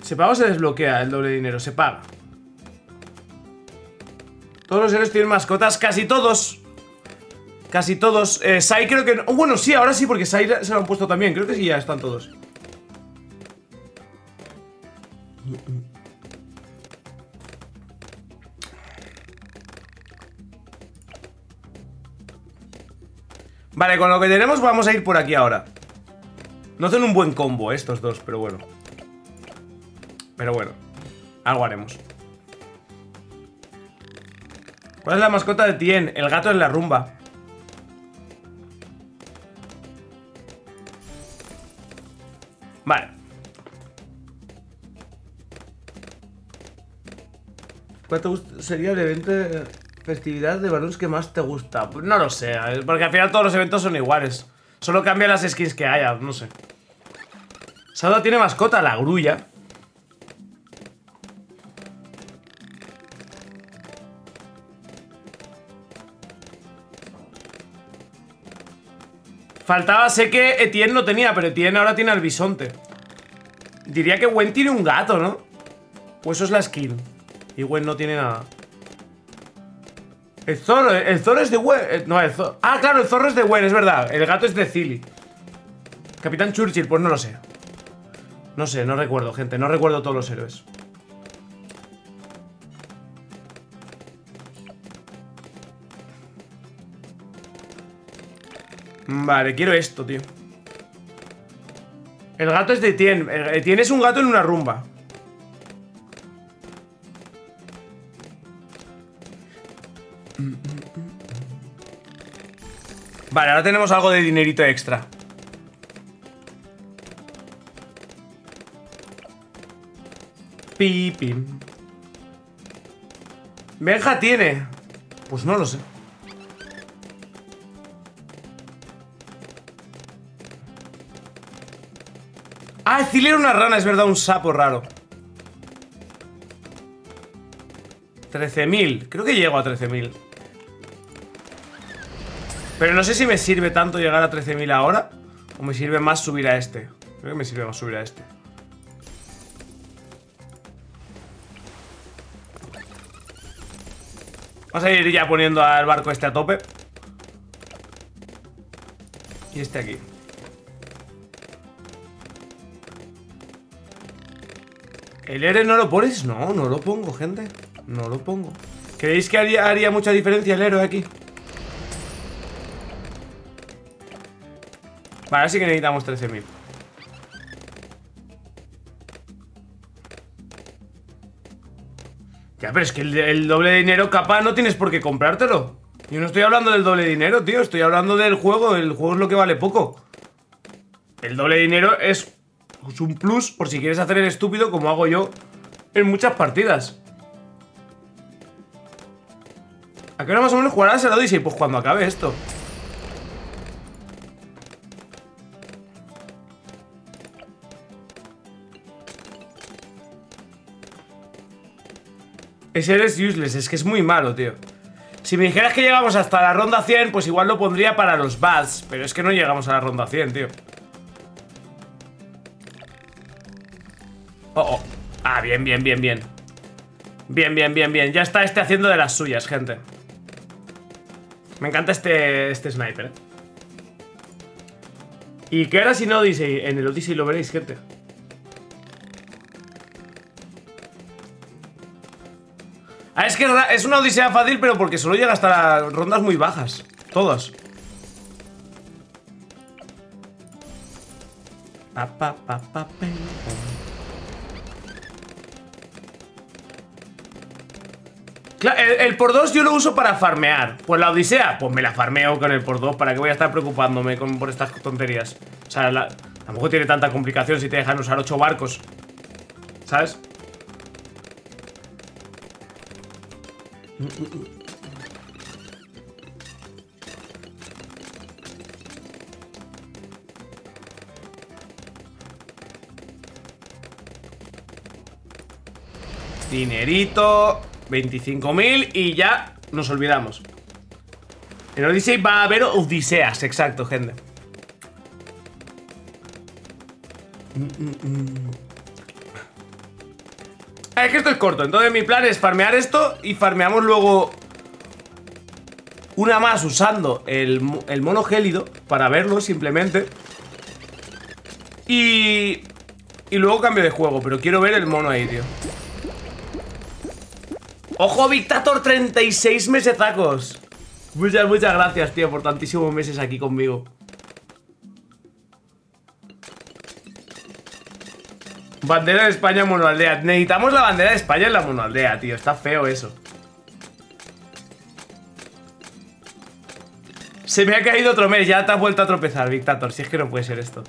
¿Se paga o se desbloquea el doble de dinero? Se paga. Todos los héroes tienen mascotas, casi todos. Casi todos. Sai creo que no. Oh, bueno, sí, ahora sí, porque Sai se lo han puesto también. Creo que sí, ya están todos. Vale, con lo que tenemos vamos a ir por aquí ahora. No hacen un buen combo estos dos, pero bueno. Pero bueno, algo haremos. ¿Cuál es la mascota de Tien? El gato en la rumba. Vale. ¿Cuál sería el evento de festividad de Balloons que más te gusta? Pues no lo sé, porque al final todos los eventos son iguales. Solo cambian las skins que haya, no sé. Sauda tiene mascota, la grulla. Faltaba, sé que Etienne no tenía, pero Etienne ahora tiene al bisonte. Diría que Gwen tiene un gato, ¿no? O eso es la skin. Y Gwen no tiene nada. El zorro es de Gwen. No, el zorro. Ah, claro, el zorro es de Gwen, es verdad. El gato es de Cilly. Capitán Churchill, pues no lo sé. No sé, no recuerdo, gente. No recuerdo todos los héroes. Vale, quiero esto, tío. El gato es de Etienne. Etienne es un gato en una rumba. Vale, ahora tenemos algo de dinerito extra. Pipi. Benja tiene. Pues no lo sé. Ah, Cilly era una rana, es verdad, un sapo raro. 13.000. Creo que llego a 13.000. Pero no sé si me sirve tanto llegar a 13.000 ahora o me sirve más subir a este. Creo que me sirve más subir a este. Vamos a ir ya poniendo al barco este a tope. Y este aquí. ¿El ERE no lo pones? No, no lo pongo, gente. No lo pongo. ¿Creéis que haría mucha diferencia el héroe aquí? Vale, ahora sí que necesitamos 13.000. Ya, pero es que el doble de dinero capaz no tienes por qué comprártelo. Yo no estoy hablando del doble de dinero, tío. Estoy hablando del juego. El juego es lo que vale poco. El doble de dinero es un plus por si quieres hacer el estúpido como hago yo en muchas partidas. ¿A qué hora más o menos jugarás el Odyssey? Pues cuando acabe esto. Ese eres useless, es que es muy malo, tío. Si me dijeras que llegamos hasta la ronda 100, pues igual lo pondría para los bads. Pero es que no llegamos a la ronda 100, tío. Oh, oh. Ah, bien, bien, bien, bien. Bien, bien, bien, bien. Ya está este haciendo de las suyas, gente. Me encanta este sniper, ¿Y qué hará si no Odyssey? En el Odyssey lo veréis, gente. Ah, es que es una odisea fácil, pero porque solo llega hasta las rondas muy bajas. Todas. Claro, el por 2 yo lo uso para farmear. Pues la odisea, pues me la farmeo con el por 2. ¿Para qué voy a estar preocupándome por estas tonterías? O sea, tampoco tiene tanta complicación si te dejan usar 8 barcos. ¿Sabes? Dinerito, 25.000 y ya nos olvidamos. En Odyssey va a haber odiseas, exacto, gente. Es que esto es corto. Entonces mi plan es farmear esto y farmeamos luego una más usando el mono gélido para verlo simplemente. Y luego cambio de juego, pero quiero ver el mono ahí, tío. ¡Ojo, Victator! 36 mesecacos. Muchas gracias, tío, por tantísimos meses aquí conmigo. Bandera de España en monoaldea. Necesitamos la bandera de España en la monoaldea, tío. Está feo eso. Se me ha caído otro mes. Ya te has vuelto a tropezar, Victator. Si es que no puede ser esto.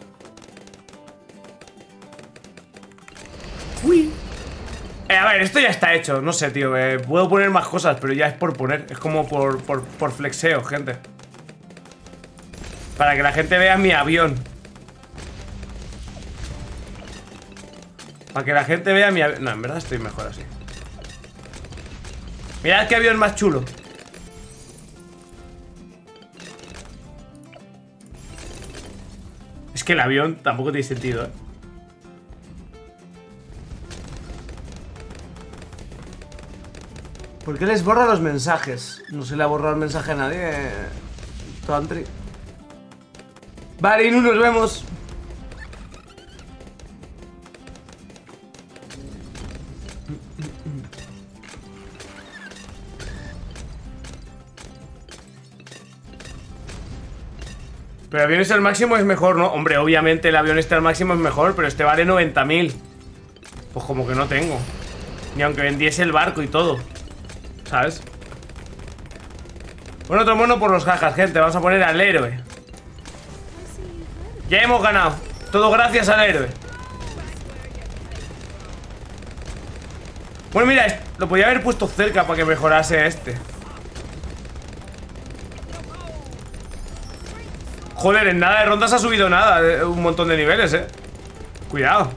Uy. A ver, esto ya está hecho. No sé, tío. Puedo poner más cosas, pero ya es por poner. Es como por flexeo, gente. Para que la gente vea mi avión. Para que la gente vea mi avión. No, en verdad estoy mejor así. Mirad qué avión más chulo. Es que el avión tampoco tiene sentido, ¿eh? ¿Por qué les borra los mensajes? No se le ha borrado el mensaje a nadie. Tantri. Vale, Inu, nos vemos. Pero el avión este al máximo es mejor, ¿no? Hombre, obviamente el avión este al máximo es mejor, pero este vale 90.000. Pues como que no tengo. Ni aunque vendiese el barco y todo, ¿sabes? Bueno, otro mono por los jajas, gente. Vamos a poner al héroe. Ya hemos ganado. Todo gracias al héroe. Bueno, mira, lo podía haber puesto cerca para que mejorase este. Joder, en nada de rondas ha subido nada. Un montón de niveles, Cuidado.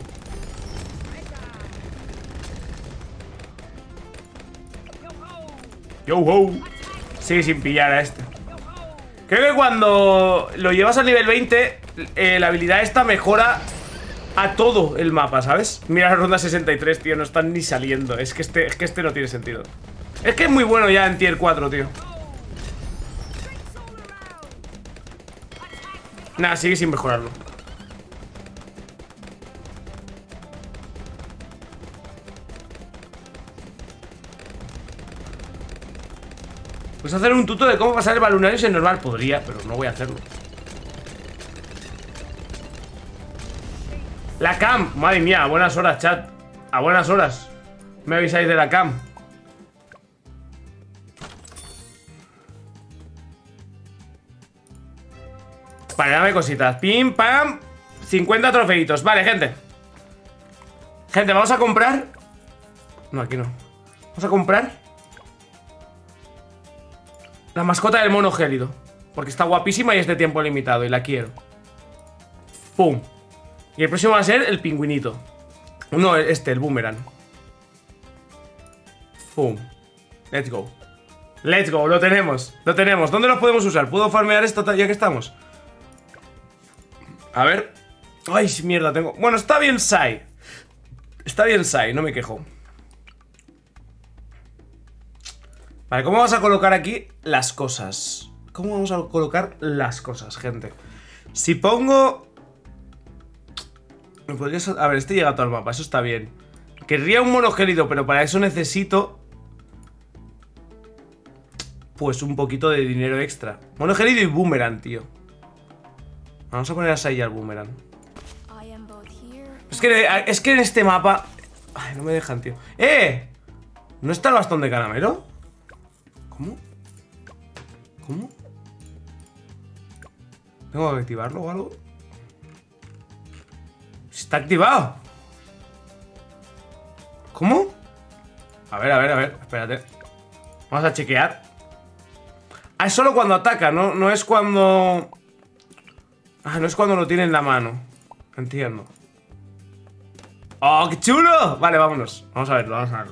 Yo-ho. Sigue sin pillar a este. Creo que cuando lo llevas al nivel 20 la habilidad esta mejora a todo el mapa, ¿sabes? Mira la ronda 63, tío, no están ni saliendo. Es que este no tiene sentido. Es que es muy bueno ya en tier 4, tío. Nada, sigue sin mejorarlo. Pues hacer un tuto de cómo pasar el balunarios en normal. Podría, pero no voy a hacerlo. La cam, madre mía, a buenas horas, chat. A buenas horas me avisáis de la cam. Vale, dame cositas. Pim, pam. 50 trofeitos, vale, gente. Gente, vamos a comprar. No, aquí no. Vamos a comprar la mascota del mono gélido, porque está guapísima y es de tiempo limitado y la quiero. Pum. Y el próximo va a ser el pingüinito. No, el boomerang. Pum. Let's go. Let's go, lo tenemos. Lo tenemos. ¿Dónde lo podemos usar? ¿Puedo farmear esto ya que estamos? A ver. Ay, mierda, tengo... Bueno, está bien Sai. Está bien Sai, no me quejo. Vale, ¿cómo vamos a colocar aquí las cosas? ¿Cómo vamos a colocar las cosas, gente? Si pongo... ¿Me podrías... A ver, este llega a todo el mapa, eso está bien. Querría un mono gélido, pero para eso necesito... pues un poquito de dinero extra. Mono gélido y boomerang, tío. Vamos a poner a Sai al boomerang. Es que en este mapa... Ay, no me dejan, tío. ¡Eh! ¿No está el bastón de caramelo? ¿Cómo? ¿Cómo? ¿Tengo que activarlo o algo? ¡Está activado! ¿Cómo? A ver, espérate. Vamos a chequear. Ah, es solo cuando ataca, no es cuando... Ah, no es cuando lo tiene en la mano. Entiendo. ¡Oh, qué chulo! Vale, vámonos. Vamos a verlo, vamos a verlo.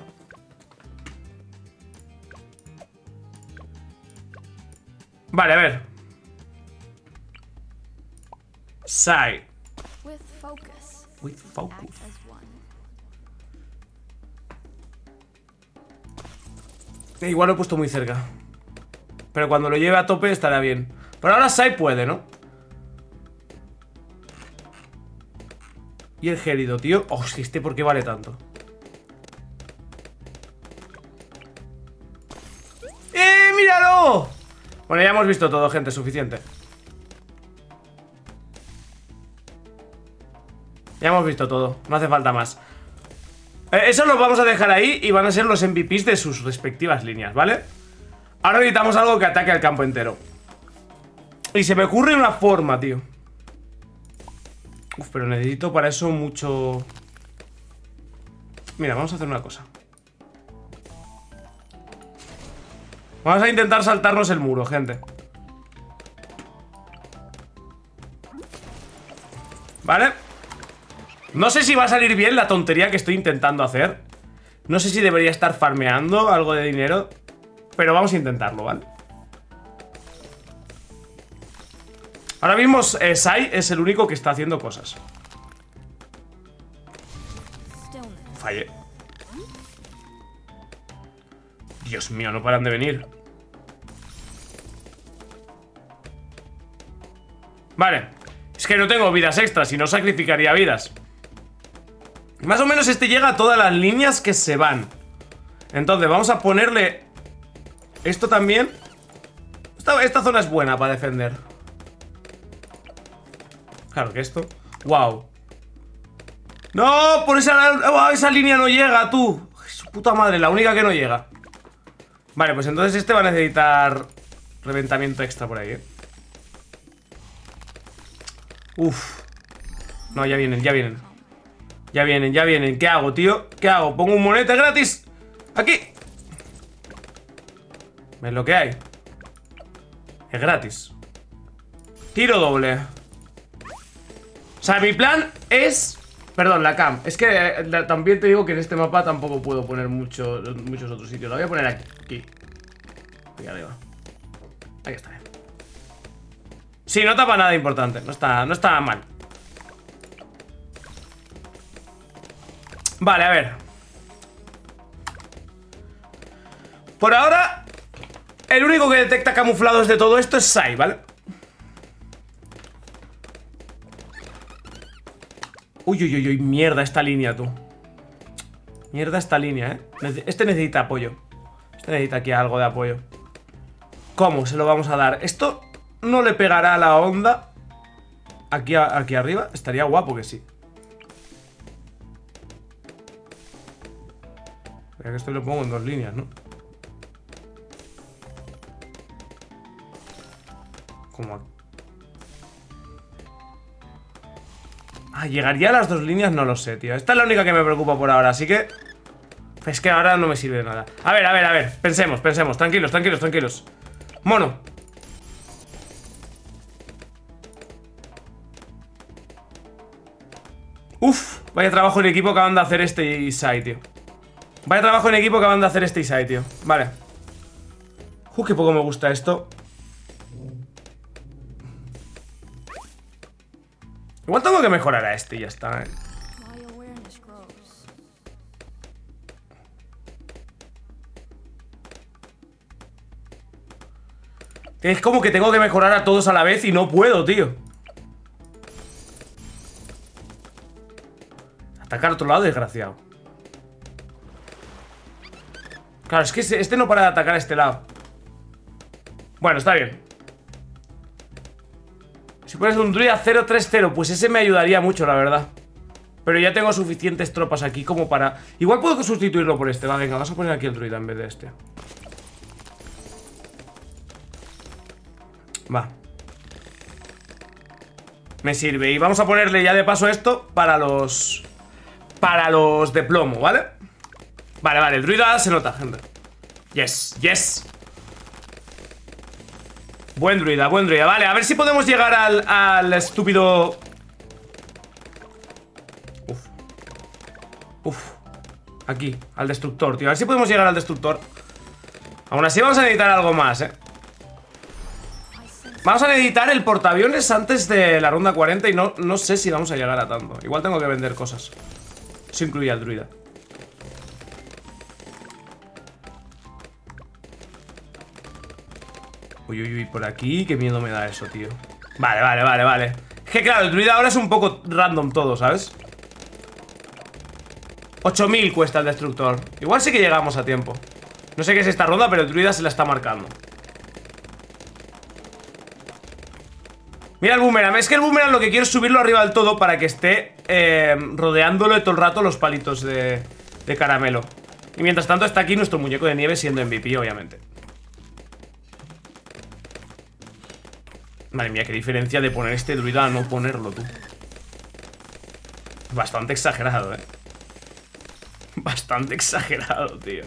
Vale, a ver. Sai. With focus. Igual lo he puesto muy cerca. Pero cuando lo lleve a tope estará bien. Por ahora Sai puede, ¿no? Y el Gérido, tío. Oh, si este, ¿por qué vale tanto? ¡Míralo! Bueno, ya hemos visto todo, gente, suficiente. Ya hemos visto todo, no hace falta más. Eso lo vamos a dejar ahí y van a ser los MVPs de sus respectivas líneas, ¿vale? Ahora necesitamos algo que ataque al campo entero. Y se me ocurre una forma, tío. Uf, pero necesito para eso mucho... Mira, vamos a hacer una cosa. Vamos a intentar saltarnos el muro, gente. ¿Vale? No sé si va a salir bien la tontería que estoy intentando hacer. No sé si debería estar farmeando algo de dinero, pero vamos a intentarlo, ¿vale? Ahora mismo Sai es el único que está haciendo cosas. Fallé. Dios mío, no paran de venir. Vale. Es que no tengo vidas extras y no sacrificaría vidas. Más o menos este llega a todas las líneas que se van. Entonces vamos a ponerle esto también. Esta zona es buena para defender. Claro que esto. ¡Wow! ¡No! Por esa línea no llega, tú. Su puta madre, la única que no llega. Vale, pues entonces este va a necesitar reventamiento extra por ahí, ¿eh? Uf. No, ya vienen, ya vienen. Ya vienen, ya vienen. ¿Qué hago, tío? ¿Qué hago? ¿Pongo un monete gratis? ¡Aquí! ¿Ves lo que hay? Es gratis. Tiro doble. O sea, mi plan es... Perdón, la cam. Es que también te digo que en este mapa tampoco puedo poner muchos otros sitios. La voy a poner aquí. Aquí arriba. Ahí está bien. Sí, no tapa nada importante. No está mal. Vale, a ver. Por ahora, el único que detecta camuflados de todo esto es Sai, ¿vale? Uy, uy, uy, uy, mierda esta línea, tú. Mierda esta línea, ¿eh? Este necesita apoyo. Este necesita aquí algo de apoyo. ¿Cómo se lo vamos a dar? Esto no le pegará a la onda. Aquí arriba. Estaría guapo que sí. Ya que esto lo pongo en dos líneas, ¿no? Como aquí. ¿Llegaría a las dos líneas? No lo sé, tío. Esta es la única que me preocupa por ahora, así que... Es que ahora no me sirve de nada. A ver. Pensemos. Tranquilos. Mono. Uf, vaya trabajo en equipo que acaban de hacer este y Sai, tío. Vaya trabajo en equipo que acaban de hacer este y Sai, tío. Vale. Qué poco me gusta esto. Igual tengo que mejorar a este y ya está, ¿eh? Es como que tengo que mejorar a todos a la vez y no puedo, tío. Atacar a otro lado, desgraciado. Claro, es que este no para de atacar a este lado. Bueno, está bien. Si pones un druida 0-3-0, pues ese me ayudaría mucho, la verdad. Pero ya tengo suficientes tropas aquí como para... Igual puedo sustituirlo por este. Va, venga, vamos a poner aquí el druida en vez de este. Va. Me sirve. Y vamos a ponerle ya de paso esto para los... Para los de plomo, ¿vale? Vale, el druida se nota, gente. Yes. Buen druida. Vale, a ver si podemos llegar al estúpido... Uf. Aquí, al destructor, tío. A ver si podemos llegar al destructor. Aún así vamos a necesitar algo más, Vamos a necesitar el portaaviones antes de la ronda 40 y no sé si vamos a llegar a tanto. Igual tengo que vender cosas. Eso incluye al druida. Uy, uy, uy, por aquí. Qué miedo me da eso, tío. Vale, vale, vale, vale. Es que claro, el druida ahora es un poco random todo, ¿sabes? 8000 cuesta el destructor. Igual sí que llegamos a tiempo. No sé qué es esta ronda, pero el druida se la está marcando. Mira el boomerang. Es que el boomerang lo que quiero es subirlo arriba del todo para que esté rodeándolo todo el rato los palitos de caramelo. Y mientras tanto está aquí nuestro muñeco de nieve siendo MVP, obviamente. Madre mía, qué diferencia de poner este druida a no ponerlo, tú. Bastante exagerado, Bastante exagerado, tío.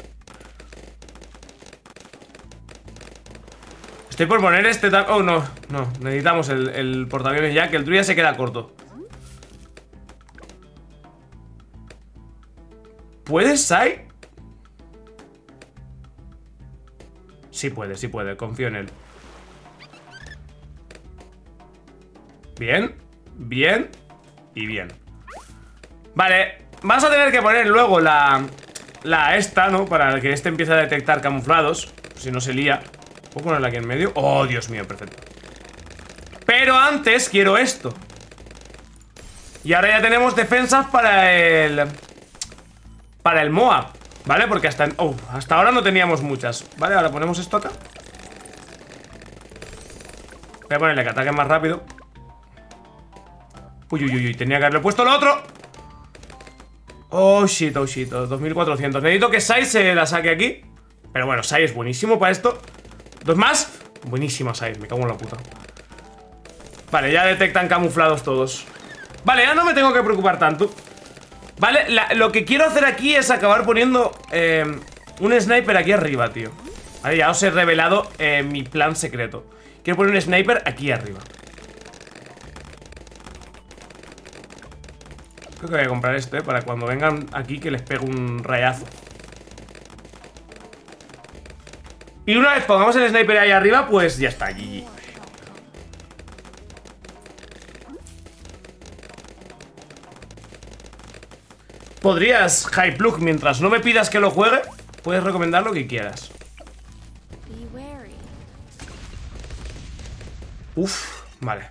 Estoy por poner este... Oh, no, no. Necesitamos el portaaviones ya, que el druida se queda corto. ¿Puedes, Sai? Sí puede, confío en él. Bien, bien y bien. Vale, vamos a tener que poner luego la esta, ¿no? Para que este empiece a detectar camuflados. Si no se lía. ¿Puedo ponerla aquí en medio? Oh, Dios mío, perfecto. Pero antes quiero esto. Y ahora ya tenemos defensas para el Moab, ¿vale? Porque hasta ahora no teníamos muchas. Vale, ahora ponemos esto acá. Voy a ponerle que ataque más rápido. Uy, uy, uy, tenía que haberle puesto lo otro. Oh, shit, 2400. Necesito que Sai se la saque aquí. Pero bueno, Sai es buenísimo para esto. ¿Dos más? Buenísima Sai, me cago en la puta. Vale, ya detectan camuflados todos. Vale, ya no me tengo que preocupar tanto. Vale, lo que quiero hacer aquí es acabar poniendo un sniper aquí arriba, tío. Vale, ya os he revelado mi plan secreto. Quiero poner un sniper aquí arriba. Creo que voy a comprar este para cuando vengan aquí que les pegue un rayazo. Y una vez pongamos el sniper ahí arriba, pues ya está, GG. Podrías, Hyplug, mientras no me pidas que lo juegue, puedes recomendar lo que quieras. Uf, vale.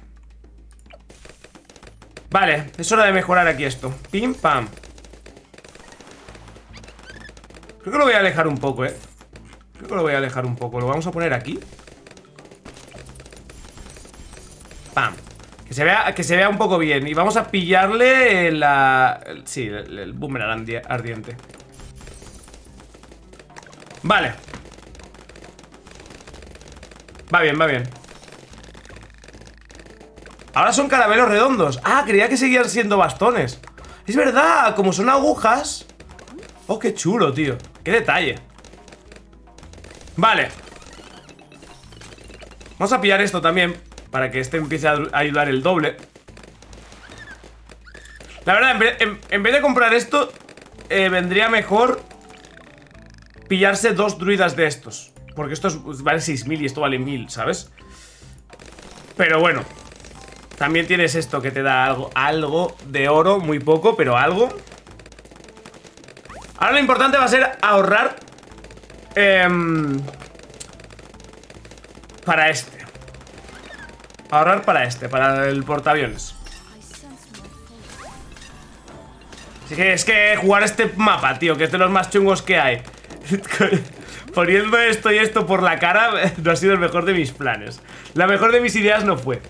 Vale, es hora de mejorar aquí esto. Pim, pam. Creo que lo voy a alejar un poco, Creo que lo voy a alejar un poco. Lo vamos a poner aquí. Pam. Que se vea un poco bien. Y vamos a pillarle el boomerang ardiente. Vale. Va bien, va bien. Ahora son caramelos redondos. Ah, creía que seguían siendo bastones. Es verdad, como son agujas. Oh, qué chulo, tío. Qué detalle. Vale. Vamos a pillar esto también, para que este empiece a ayudar el doble. La verdad, en vez de comprar esto, vendría mejor pillarse 2 druidas de estos. Porque estos valen 6000 y esto vale 1000, ¿sabes? Pero bueno, también tienes esto que te da algo de oro, muy poco, pero algo. Ahora lo importante va a ser ahorrar para este. Ahorrar para el portaaviones. Así que es que jugar este mapa, tío, que es de los más chungos que hay, poniendo esto y esto por la cara, no ha sido el mejor de mis planes. La mejor de mis ideas no fue.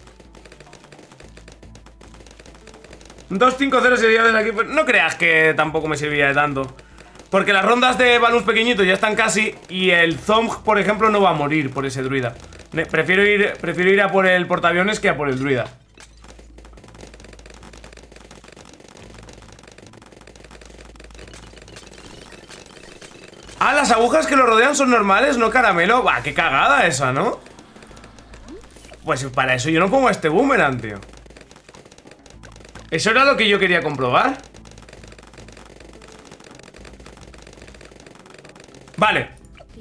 2-5-0 sería desde aquí. No creas que tampoco me serviría de tanto. Porque las rondas de balloons pequeñitos ya están casi. Y el Zong, por ejemplo, no va a morir por ese druida. Prefiero ir a por el portaaviones que a por el druida. Ah, las agujas que lo rodean son normales, no caramelo. Bah, qué cagada esa, ¿no? Pues para eso yo no pongo este boomerang, tío. Eso era lo que yo quería comprobar. Vale.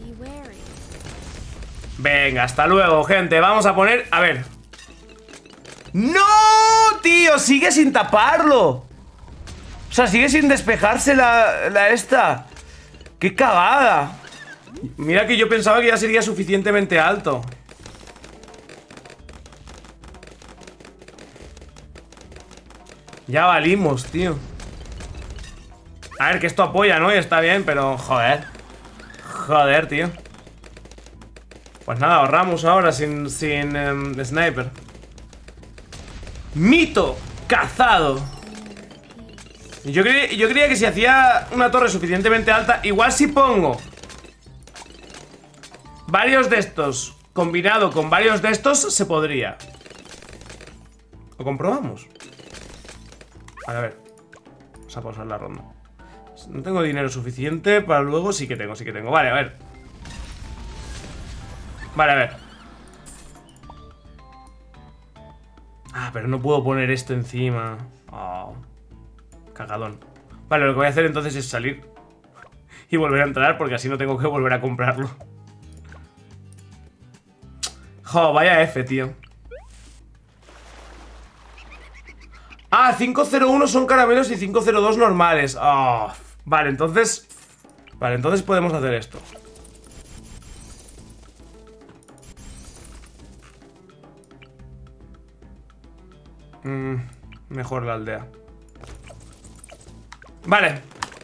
Venga, hasta luego, gente. Vamos a poner... A ver. ¡No, tío! Sigue sin taparlo. O sea, sigue sin despejarse la esta. ¡Qué cagada! Mira que yo pensaba que ya sería suficientemente alto. Ya valimos, tío. A ver, que esto apoya, ¿no? Y está bien, pero joder. Joder, tío. Pues nada, ahorramos ahora sin sniper. Mito cazado. Yo creía que si hacía una torre suficientemente alta, igual si pongo varios de estos combinado con varios de estos, se podría. ¿Lo comprobamos? Vale, a ver. Vamos a pausar la ronda. No tengo dinero suficiente para luego. Sí que tengo, sí que tengo. Vale, a ver. Vale, a ver. Ah, pero no puedo poner esto encima. Oh, cagadón. Vale, lo que voy a hacer entonces es salir y volver a entrar, porque así no tengo que volver a comprarlo. Jo, vaya F, tío. Ah, 501 son caramelos y 502 normales. Oh, vale, entonces podemos hacer esto. Mejor la aldea. Vale.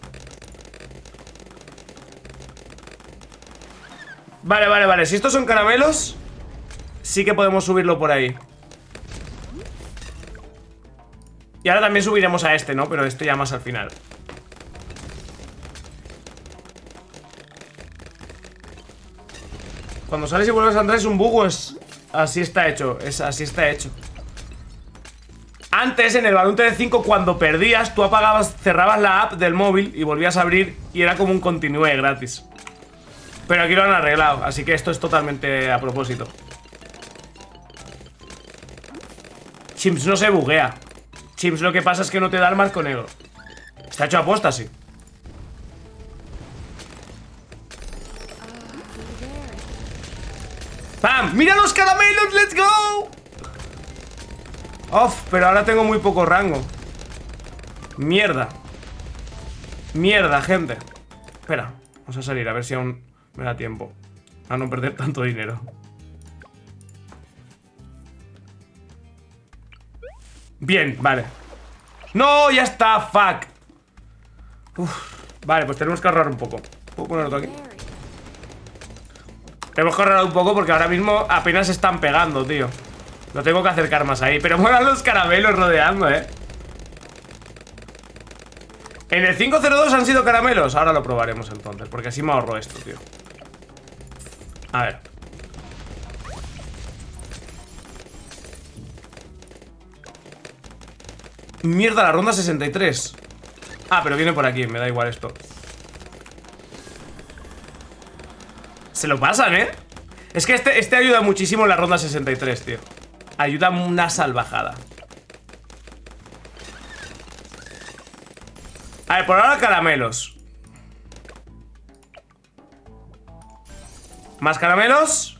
Vale. Si estos son caramelos, sí que podemos subirlo por ahí. Y ahora también subiremos a este, ¿no? Pero esto ya más al final. Cuando sales y vuelves a entrar es un bug o es... Así está hecho, así está hecho. Antes, en el Balloon TD5, cuando perdías, tú apagabas, cerrabas la app del móvil y volvías a abrir y era como un continúe gratis. Pero aquí lo han arreglado, así que esto es totalmente a propósito. Chimps no se buguea. Chimps lo que pasa es que no te da el marco negro. Está hecho a posta, sí. ¡Pam! ¡Mira los caramelos! ¡Let's go! Off, pero ahora tengo muy poco rango. Mierda. Mierda, gente. Espera, vamos a salir a ver si aún me da tiempo a no perder tanto dinero. Bien, vale. ¡No! ¡Ya está! ¡Fuck! Uf, vale, pues tenemos que ahorrar un poco. ¿Puedo ponerlo aquí? Tenemos que ahorrar un poco porque ahora mismo apenas están pegando, tío. Lo tengo que acercar más ahí. Pero muevan los caramelos rodeando, En el 502 han sido caramelos. Ahora lo probaremos entonces, porque así me ahorro esto, tío. A ver. Mierda, la ronda 63. Ah, pero viene por aquí, me da igual esto. Se lo pasan, Es que este ayuda muchísimo en la ronda 63, tío. Ayuda una salvajada. A ver, por ahora caramelos. ¿Más caramelos?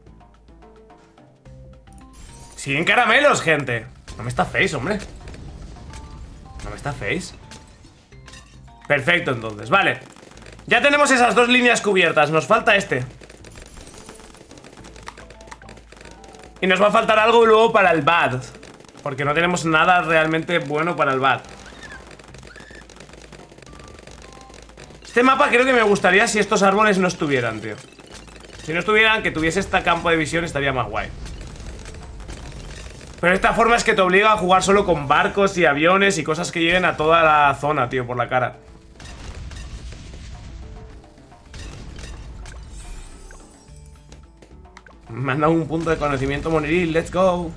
Siguen caramelos, gente. No me está face, hombre. No me está face. Perfecto, entonces, vale. Ya tenemos esas dos líneas cubiertas. Nos falta este. Y nos va a faltar algo luego para el bad, porque no tenemos nada realmente bueno para el bad. Este mapa creo que me gustaría si estos árboles no estuvieran, tío. Si no estuvieran, que tuviese este campo de visión estaría más guay. Pero de esta forma es que te obliga a jugar solo con barcos y aviones y cosas que lleguen a toda la zona, tío, por la cara. Me han dado un punto de conocimiento moniril, let's go.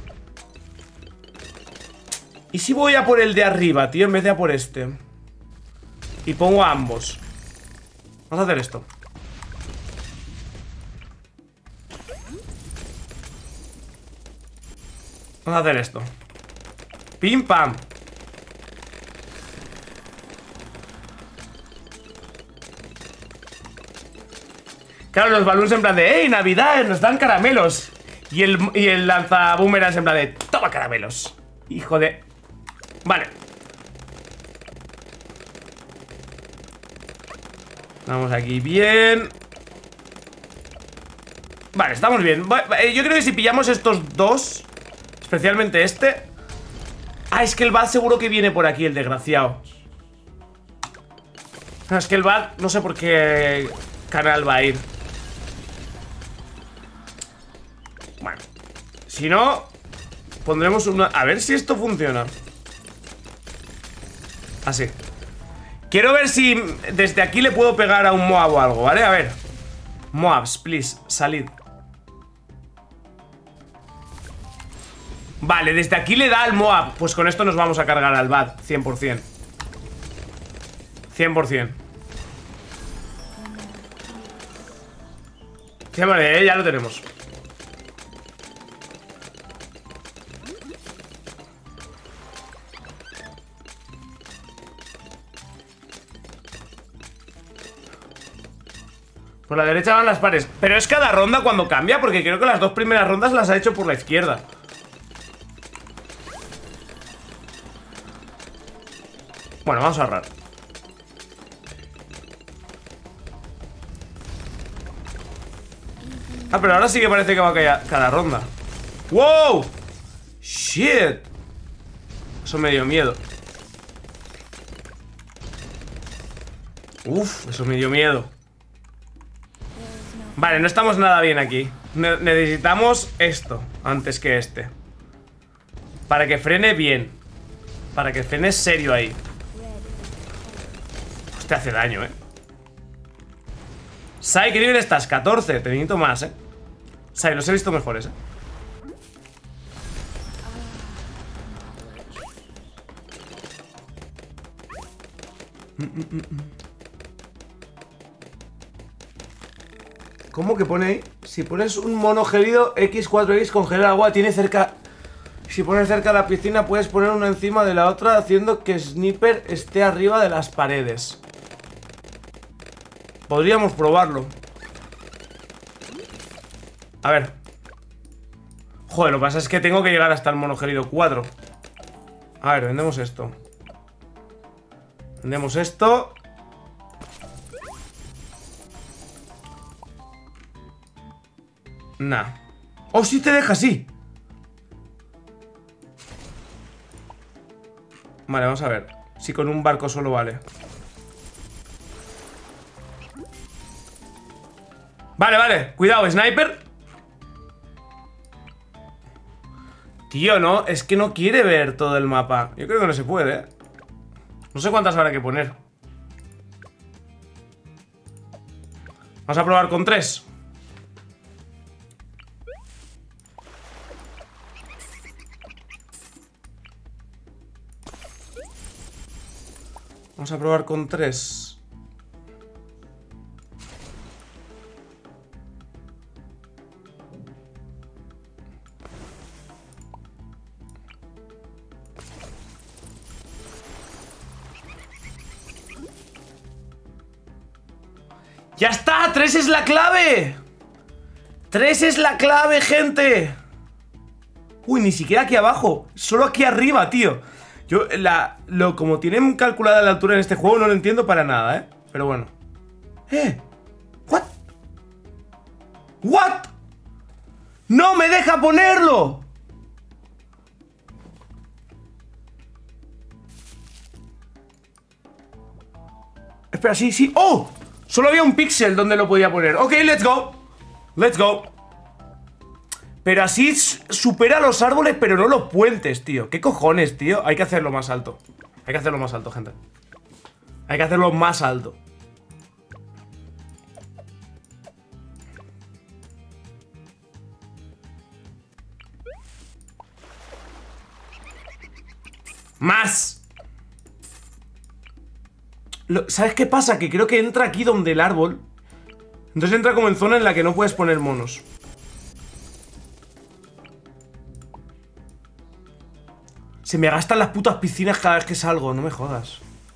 ¿Y si voy a por el de arriba, tío, en vez de a por este? Y pongo a ambos. Vamos a hacer esto. Vamos a hacer esto. Pim pam. Claro, los balloons en plan de ¡hey, Navidad! Nos dan caramelos. Y el lanzaboomerangs en plan de ¡toma caramelos! Hijo de... Vale. Vamos aquí bien. Vale, estamos bien. Yo creo que si pillamos estos dos, especialmente este, Ah, es que el Bad seguro que viene por aquí, el desgraciado. No, es que el Bad no sé por qué canal va a ir. Bueno, si no, pondremos una... A ver si esto funciona. Así. Quiero ver si desde aquí le puedo pegar a un Moab o algo, ¿vale? A ver. Moabs, please, salid. Vale, desde aquí le da al Moab. Pues con esto nos vamos a cargar al Bad, 100%. 100%. Sí, vale, ya lo tenemos. Por la derecha van las pares. Pero es cada ronda cuando cambia, porque creo que las 2 primeras rondas las ha hecho por la izquierda. Bueno, vamos a ahorrar. Ah, pero ahora sí que parece que va a caer cada ronda. ¡Wow! ¡Shit! Eso me dio miedo. Uf, eso me dio miedo. Vale, no estamos nada bien aquí. Necesitamos esto antes que este. Para que frene bien. Para que frene serio ahí. Hostia, hace daño, Sai, ¿qué nivel estás? 14, te necesito más, Sai, los he visto mejores, ¿Cómo que pone ahí? Si pones un mono gelido X4X congela agua, tiene cerca... Si pones cerca de la piscina puedes poner una encima de la otra haciendo que Sniper esté arriba de las paredes. Podríamos probarlo. A ver. Joder, lo que pasa es que tengo que llegar hasta el mono gelido 4. A ver, vendemos esto. Vendemos esto. Nah. ¡Oh, sí te deja, sí! Vale, vamos a ver. Si con un barco solo vale. Vale, vale. Cuidado, sniper. Tío, no. Es que no quiere ver todo el mapa. Yo creo que no se puede, No sé cuántas habrá que poner. Vamos a probar con 3. Vamos a probar con 3. ¡Ya está! ¡3 es la clave! ¡3 es la clave, gente! Uy, ni siquiera aquí abajo. Solo aquí arriba, tío. Yo, como tienen calculada la altura en este juego, no lo entiendo para nada, Pero bueno. ¿What? ¿What? ¡No me deja ponerlo! Espera, sí, sí. ¡Oh! Solo había un píxel donde lo podía poner. Ok, let's go. Let's go. Pero así supera los árboles, pero no los puentes, tío. ¿Qué cojones, tío? Hay que hacerlo más alto. Hay que hacerlo más alto, gente. Hay que hacerlo más alto. ¡Más! ¿Sabes qué pasa? Que creo que entra aquí donde el árbol. Entonces entra como en zona en la que no puedes poner monos. Se me gastan las putas piscinas cada vez que salgo, no me jodas.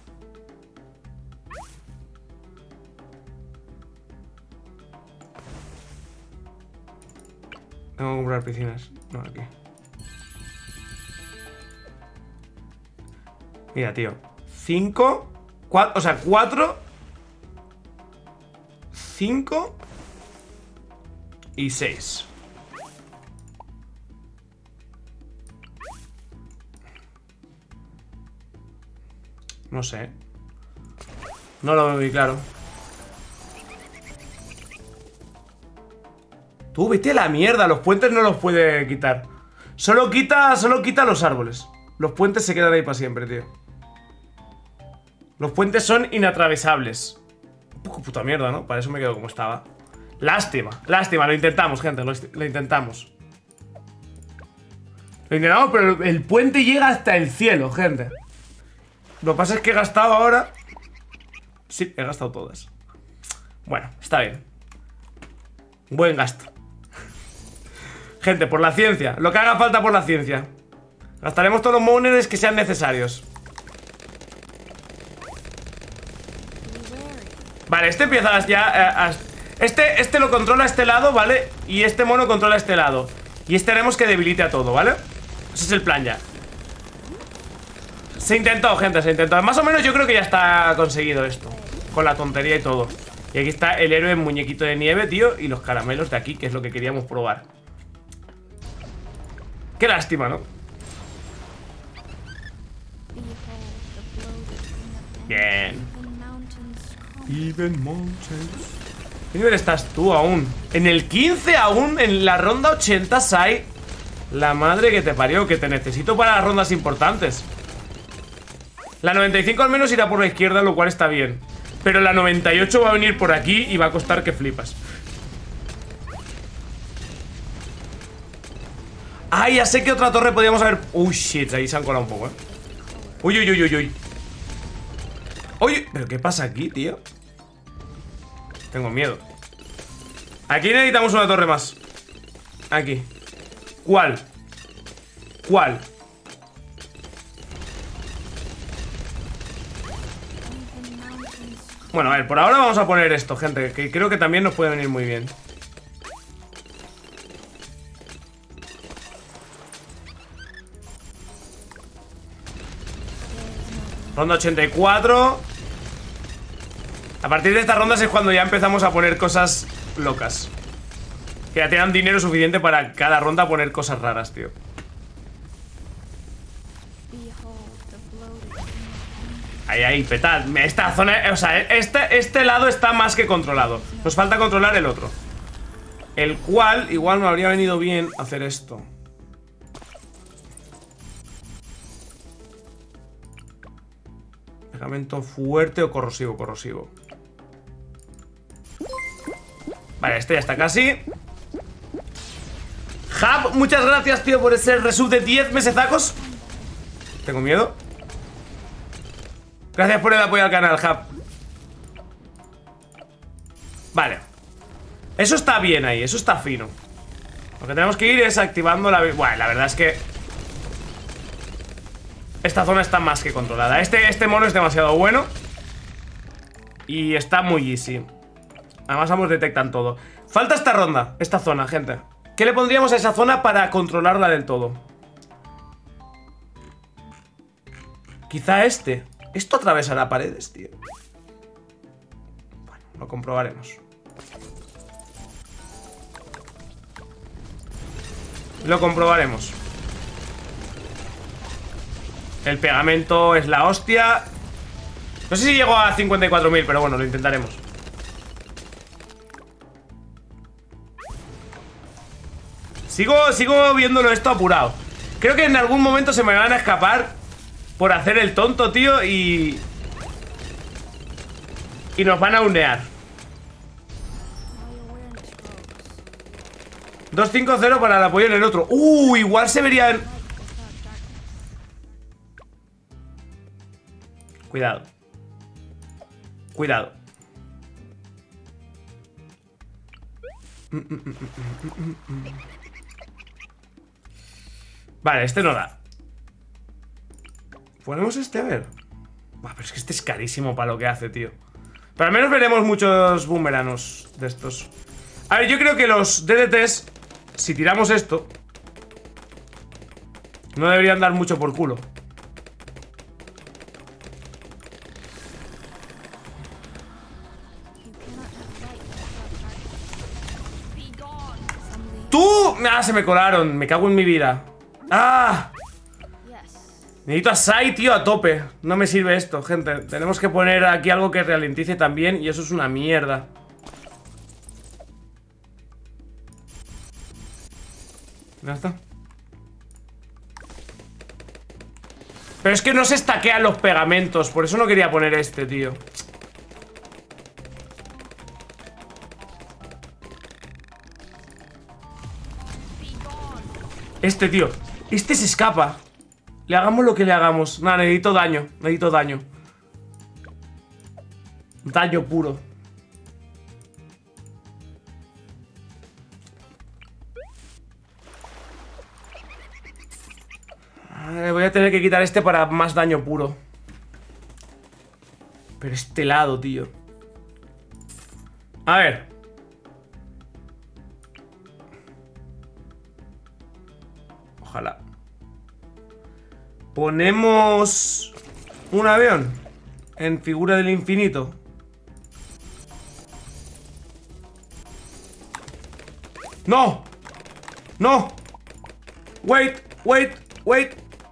Tengo que comprar piscinas. No, aquí. Mira, tío. 5, 4, o sea, 4, 5 y 6. No sé. No lo veo muy claro. Tú, vete a la mierda. Los puentes no los puede quitar. Solo quita los árboles. Los puentes se quedan ahí para siempre, tío. Los puentes son inatravesables. Un poco puta mierda, ¿no? Para eso me quedo como estaba. Lástima, lástima. Lo intentamos, gente. Lo intentamos. Lo intentamos, pero el puente llega hasta el cielo, gente. Lo que pasa es que he gastado ahora... Sí, he gastado todas. Bueno, está bien. Buen gasto. Gente, por la ciencia. Lo que haga falta por la ciencia. Gastaremos todos los monedas que sean necesarios. Vale, este empieza ya... Este lo controla este lado, ¿vale? Y este mono controla este lado. Y este haremos que debilite a todo, ¿vale? Ese es el plan ya. Se intentó, gente, se intentó. Más o menos yo creo que ya está conseguido esto. Con la tontería y todo. Y aquí está el héroe muñequito de nieve, tío. Y los caramelos de aquí, que es lo que queríamos probar. Qué lástima, ¿no? Bien. Even Mountains. ¿Qué nivel estás tú aún? En el 15 aún, en la ronda 80, Sai. La madre que te parió, que te necesito para las rondas importantes. La 95 al menos irá por la izquierda, lo cual está bien. Pero la 98 va a venir por aquí y va a costar que flipas. Ah, ya sé que otra torre podríamos haber... Uy, shit, ahí se han colado un poco, Uy, uy, uy, uy, uy. Oye, ¿pero qué pasa aquí, tío? Tengo miedo. Aquí necesitamos una torre más. Aquí. ¿Cuál? ¿Cuál? Bueno, a ver, por ahora vamos a poner esto, gente, que creo que también nos puede venir muy bien. Ronda 84. A partir de estas rondas es cuando ya empezamos a poner cosas locas. Que ya te dan dinero suficiente para cada ronda poner cosas raras, tío. Ahí, ahí, petad. Esta zona, o sea, este lado está más que controlado. Nos falta controlar el otro. El cual, igual me habría venido bien hacer esto. Pegamento fuerte o corrosivo, corrosivo. Vale, este ya está casi. Hub, muchas gracias, tío, por ese resub de 10 mesecacos. Tengo miedo. Gracias por el apoyo al canal, Hub. Vale. Eso está bien ahí, eso está fino. Lo que tenemos que ir es activando la... Bueno, la verdad es que esta zona está más que controlada. Este mono es demasiado bueno. Y está muy easy. Además ambos detectan todo. Falta esta ronda, esta zona, gente. ¿Qué le pondríamos a esa zona para controlarla del todo? Quizá este. Esto atravesará paredes, tío. Bueno, lo comprobaremos. Lo comprobaremos. El pegamento es la hostia. No sé si llego a 54.000, pero bueno, lo intentaremos. Sigo viéndolo esto apurado. Creo que en algún momento se me van a escapar por hacer el tonto, tío, y nos van a unear. 2-5-0 para el apoyo en el otro. Igual se verían... Cuidado. Cuidado. Vale, este no da. Ponemos este, a ver. Buah, pero es que este es carísimo para lo que hace, tío. Pero al menos veremos muchos boomeranos de estos. A ver, yo creo que los DDTs, si tiramos esto, no deberían dar mucho por culo. ¡Tú! ¡Ah! Se me colaron. Me cago en mi vida. ¡Ah! Necesito a Sai, tío, a tope. No me sirve esto, gente. Tenemos que poner aquí algo que ralentice también. Y eso es una mierda. Ya está. Pero es que no se stackean los pegamentos. Por eso no quería poner este, tío. Este, tío. Este se escapa. Le hagamos lo que le hagamos. Nada, necesito daño. Necesito daño. Daño puro. Voy a tener que quitar este para más daño puro. Pero este lado, tío. A ver. Ojalá. Ponemos un avión en figura del infinito. ¡No! ¡No! ¡Wait! ¡Wait! ¡Wait!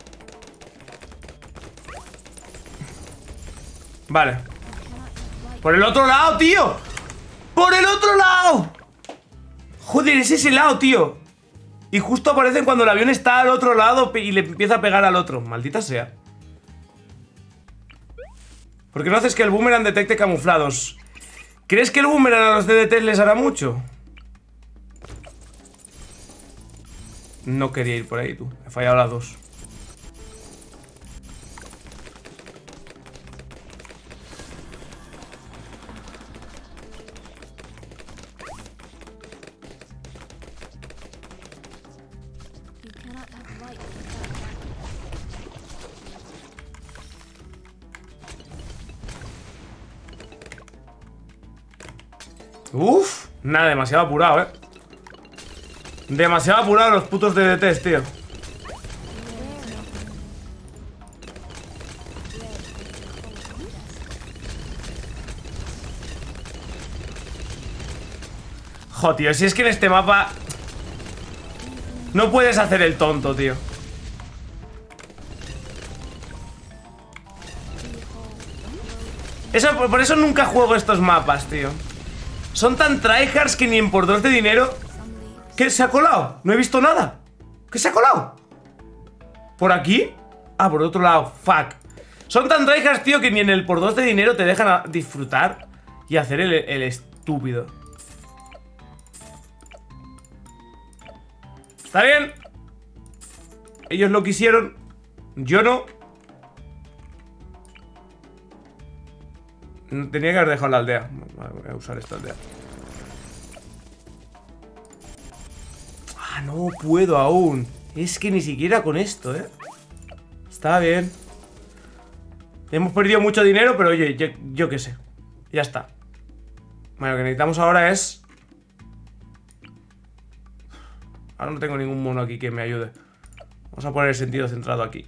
Vale. ¡Por el otro lado, tío! ¡Por el otro lado! Joder, es ese lado, tío. Y justo aparecen cuando el avión está al otro lado y le empieza a pegar al otro. Maldita sea. ¿Por qué no haces que el boomerang detecte camuflados? ¿Crees que el boomerang a los DDT les hará mucho? No quería ir por ahí, tú. He fallado las dos. Uf, nada, demasiado apurado, demasiado apurado los putos DDTs, tío. Jo, tío, si es que en este mapa no puedes hacer el tonto, tío. Por eso nunca juego estos mapas, tío. Son tan tryhards que ni en por 2 de dinero. ¿Qué? ¿Se ha colado? No he visto nada. ¿Qué se ha colado? ¿Por aquí? Ah, por otro lado. Fuck. Son tan tryhards, tío, que ni en el por 2 de dinero te dejan disfrutar y hacer el estúpido. ¿Está bien? Ellos lo quisieron. Yo no. Tenía que haber dejado la aldea. Voy a usar esta aldea. Ah, no puedo aún. Es que ni siquiera con esto, Está bien. Hemos perdido mucho dinero, pero oye, yo qué sé. Ya está. Bueno, lo que necesitamos ahora es... Ahora no tengo ningún mono aquí que me ayude. Vamos a poner el sentido centrado aquí.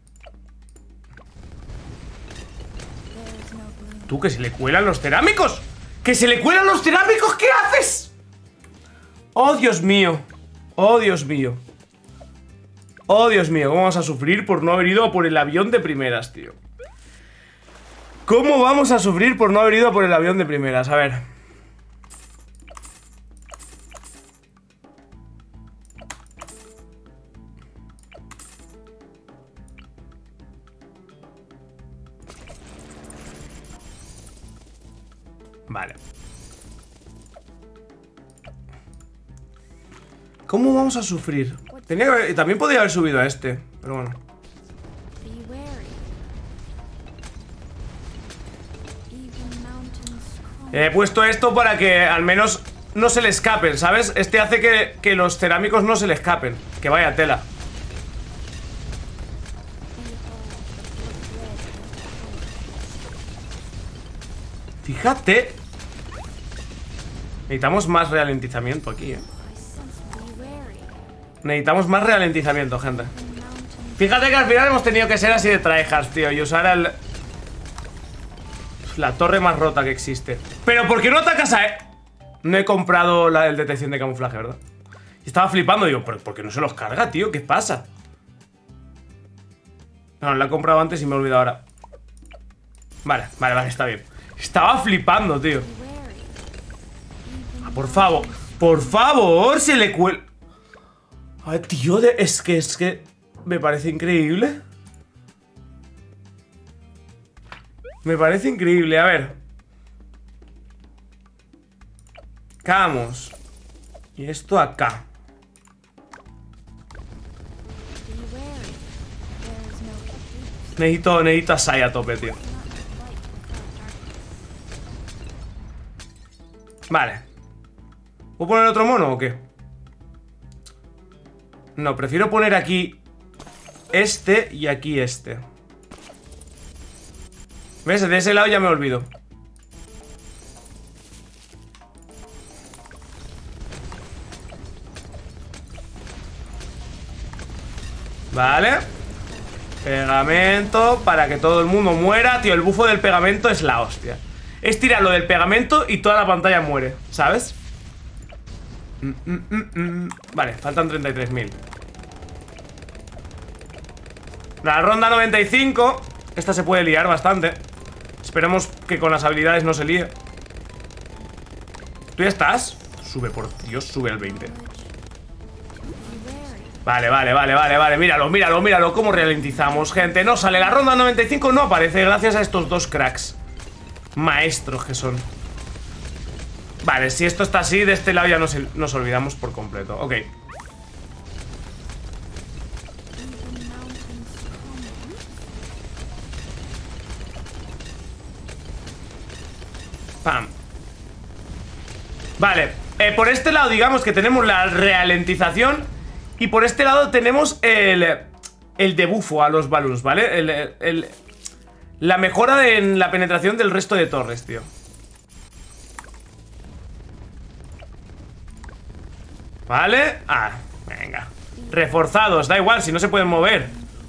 Tú, que se le cuelan los cerámicos. ¡Que se le cuelan los cerámicos! ¿Qué haces? ¡Oh, Dios mío! ¡Oh, Dios mío! ¡Oh, Dios mío! ¿Cómo vamos a sufrir por no haber ido a por el avión de primeras, tío? ¿Cómo vamos a sufrir por no haber ido a por el avión de primeras? A ver. Vale. ¿Cómo vamos a sufrir? También podría haber subido a este, pero bueno. He puesto esto para que al menos no se le escapen, ¿sabes? Este hace que los cerámicos no se le escapen. Que vaya tela. Fíjate. Necesitamos más ralentizamiento aquí, Necesitamos más ralentizamiento, gente. Fíjate que al final hemos tenido que ser así de tryhards, tío. Y usar la torre más rota que existe. Pero ¿por qué no atacas a...? No he comprado la del detección de camuflaje, ¿verdad? Y estaba flipando, digo, ¿por qué no se los carga, tío? ¿Qué pasa? No, la he comprado antes y me he olvidado ahora. Vale, vale, vale, está bien. Estaba flipando, tío. Por favor, se le cuela. Ay, tío, es que me parece increíble. Me parece increíble, a ver. Vamos. Y esto acá. Necesito a Sai a tope, tío. Vale. ¿Puedo poner otro mono o qué? No, prefiero poner aquí este y aquí este. ¿Ves? De ese lado ya me olvido. Vale. Pegamento para que todo el mundo muera. Tío, el bufo del pegamento es la hostia. Es tirarlo del pegamento y toda la pantalla muere, ¿sabes? Vale, faltan 33.000. La ronda 95. Esta se puede liar bastante. Esperemos que con las habilidades no se líe. ¿Tú ya estás? Sube, por Dios, sube al 20. Vale. Míralo cómo ralentizamos, gente. No sale la ronda 95, no aparece gracias a estos dos cracks. Maestros que son. Vale, si esto está así, de este lado ya nos olvidamos por completo. Ok. Pam. Vale, por este lado digamos que tenemos la ralentización. Y por este lado tenemos el debufo a los balloons, ¿vale? La mejora en la penetración del resto de torres, tío. ¿Vale? Ah, venga. Reforzados, da igual, si no se pueden mover.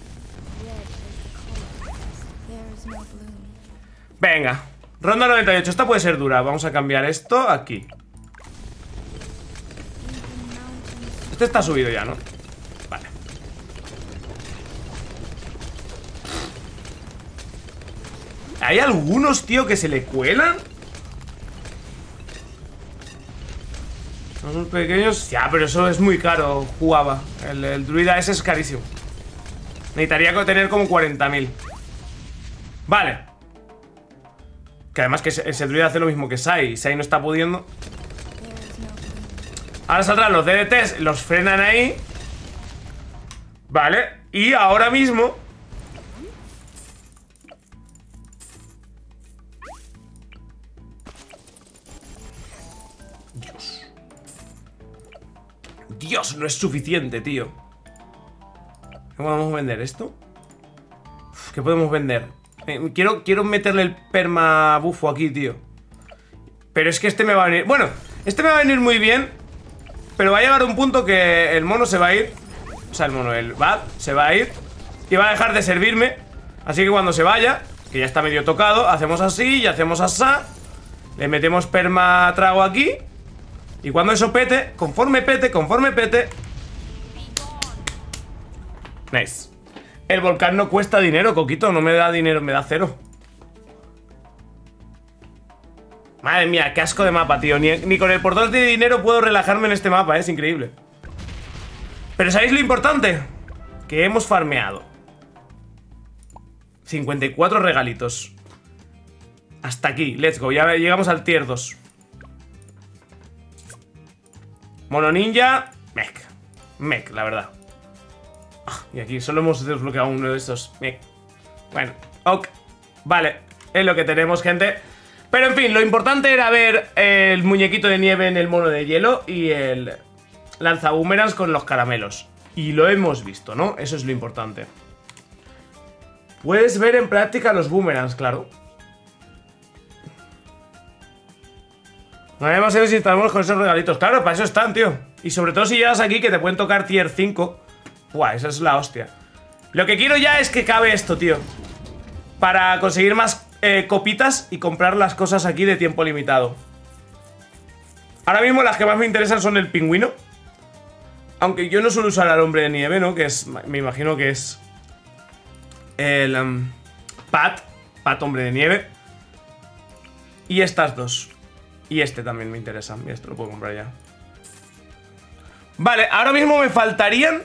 Venga, ronda 98, esta puede ser dura. Vamos a cambiar esto aquí. Este está subido ya, ¿no? Vale. ¿Hay algunos, tío, que se le cuelan? Son pequeños. Ya, pero eso es muy caro, jugaba. El druida ese es carísimo. Necesitaría tener como 40.000. Vale. Que además que ese druida hace lo mismo que Sai. Sai no está pudiendo. Ahora saldrán los DDTs, los frenan ahí. Vale, y ahora mismo Dios, no es suficiente, tío. ¿Qué podemos vender esto? Uf, ¿qué podemos vender? Quiero meterle el perma bufo aquí, tío. Pero es que este me va a venir... Bueno, este me va a venir muy bien. Pero va a llegar un punto que el mono se va a ir. O sea, el bad se va a ir y va a dejar de servirme. Así que cuando se vaya, que ya está medio tocado, hacemos así y hacemos asá. Le metemos perma trago aquí. Y cuando eso pete, conforme pete. Nice. El volcán no cuesta dinero, Coquito. No me da dinero, me da 0. Madre mía, qué asco de mapa, tío. Ni con el portal de dinero puedo relajarme en este mapa, es increíble. Pero ¿sabéis lo importante? Que hemos farmeado 54 regalitos. Hasta aquí, let's go. Ya llegamos al tier 2. Mono ninja. Mech, la verdad. Y aquí solo hemos desbloqueado uno de estos. Mech. Bueno, ok. Vale, es lo que tenemos, gente. Pero en fin, lo importante era ver el muñequito de nieve en el mono de hielo y el lanzaboomerangs con los caramelos. Y lo hemos visto, ¿no? Eso es lo importante. Puedes ver en práctica los boomerangs, claro. No hay demasiado si estamos con esos regalitos. Claro, para eso están, tío. Y sobre todo si llegas aquí que te pueden tocar tier 5. Buah, esa es la hostia. Lo que quiero ya es que cabe esto, tío. Para conseguir más copitas y comprar las cosas aquí de tiempo limitado. Ahora mismo las que más me interesan son el pingüino. Aunque yo no suelo usar al hombre de nieve, ¿no? Que es, me imagino que es el Pat hombre de nieve. Y estas dos. Y este también me interesa. Y esto lo puedo comprar ya. Vale, ahora mismo me faltarían...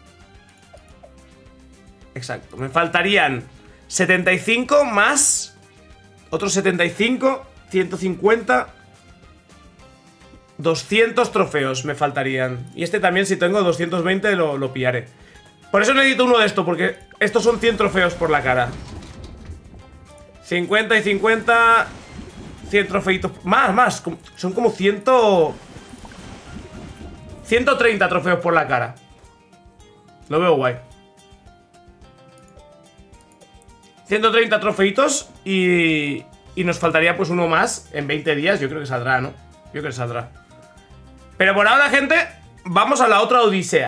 Exacto, me faltarían 75 más otros 75, 150, 200 trofeos me faltarían. Y este también, si tengo 220 lo pillaré. Por eso necesito uno de estos, porque estos son 100 trofeos por la cara. 50 y 50, 100 trofeitos. Más, son como 130 trofeos por la cara. Lo veo guay. 130 trofeitos y nos faltaría pues uno más en 20 días. Yo creo que saldrá, ¿no? Yo creo que saldrá. Pero por ahora, gente, vamos a la otra odisea.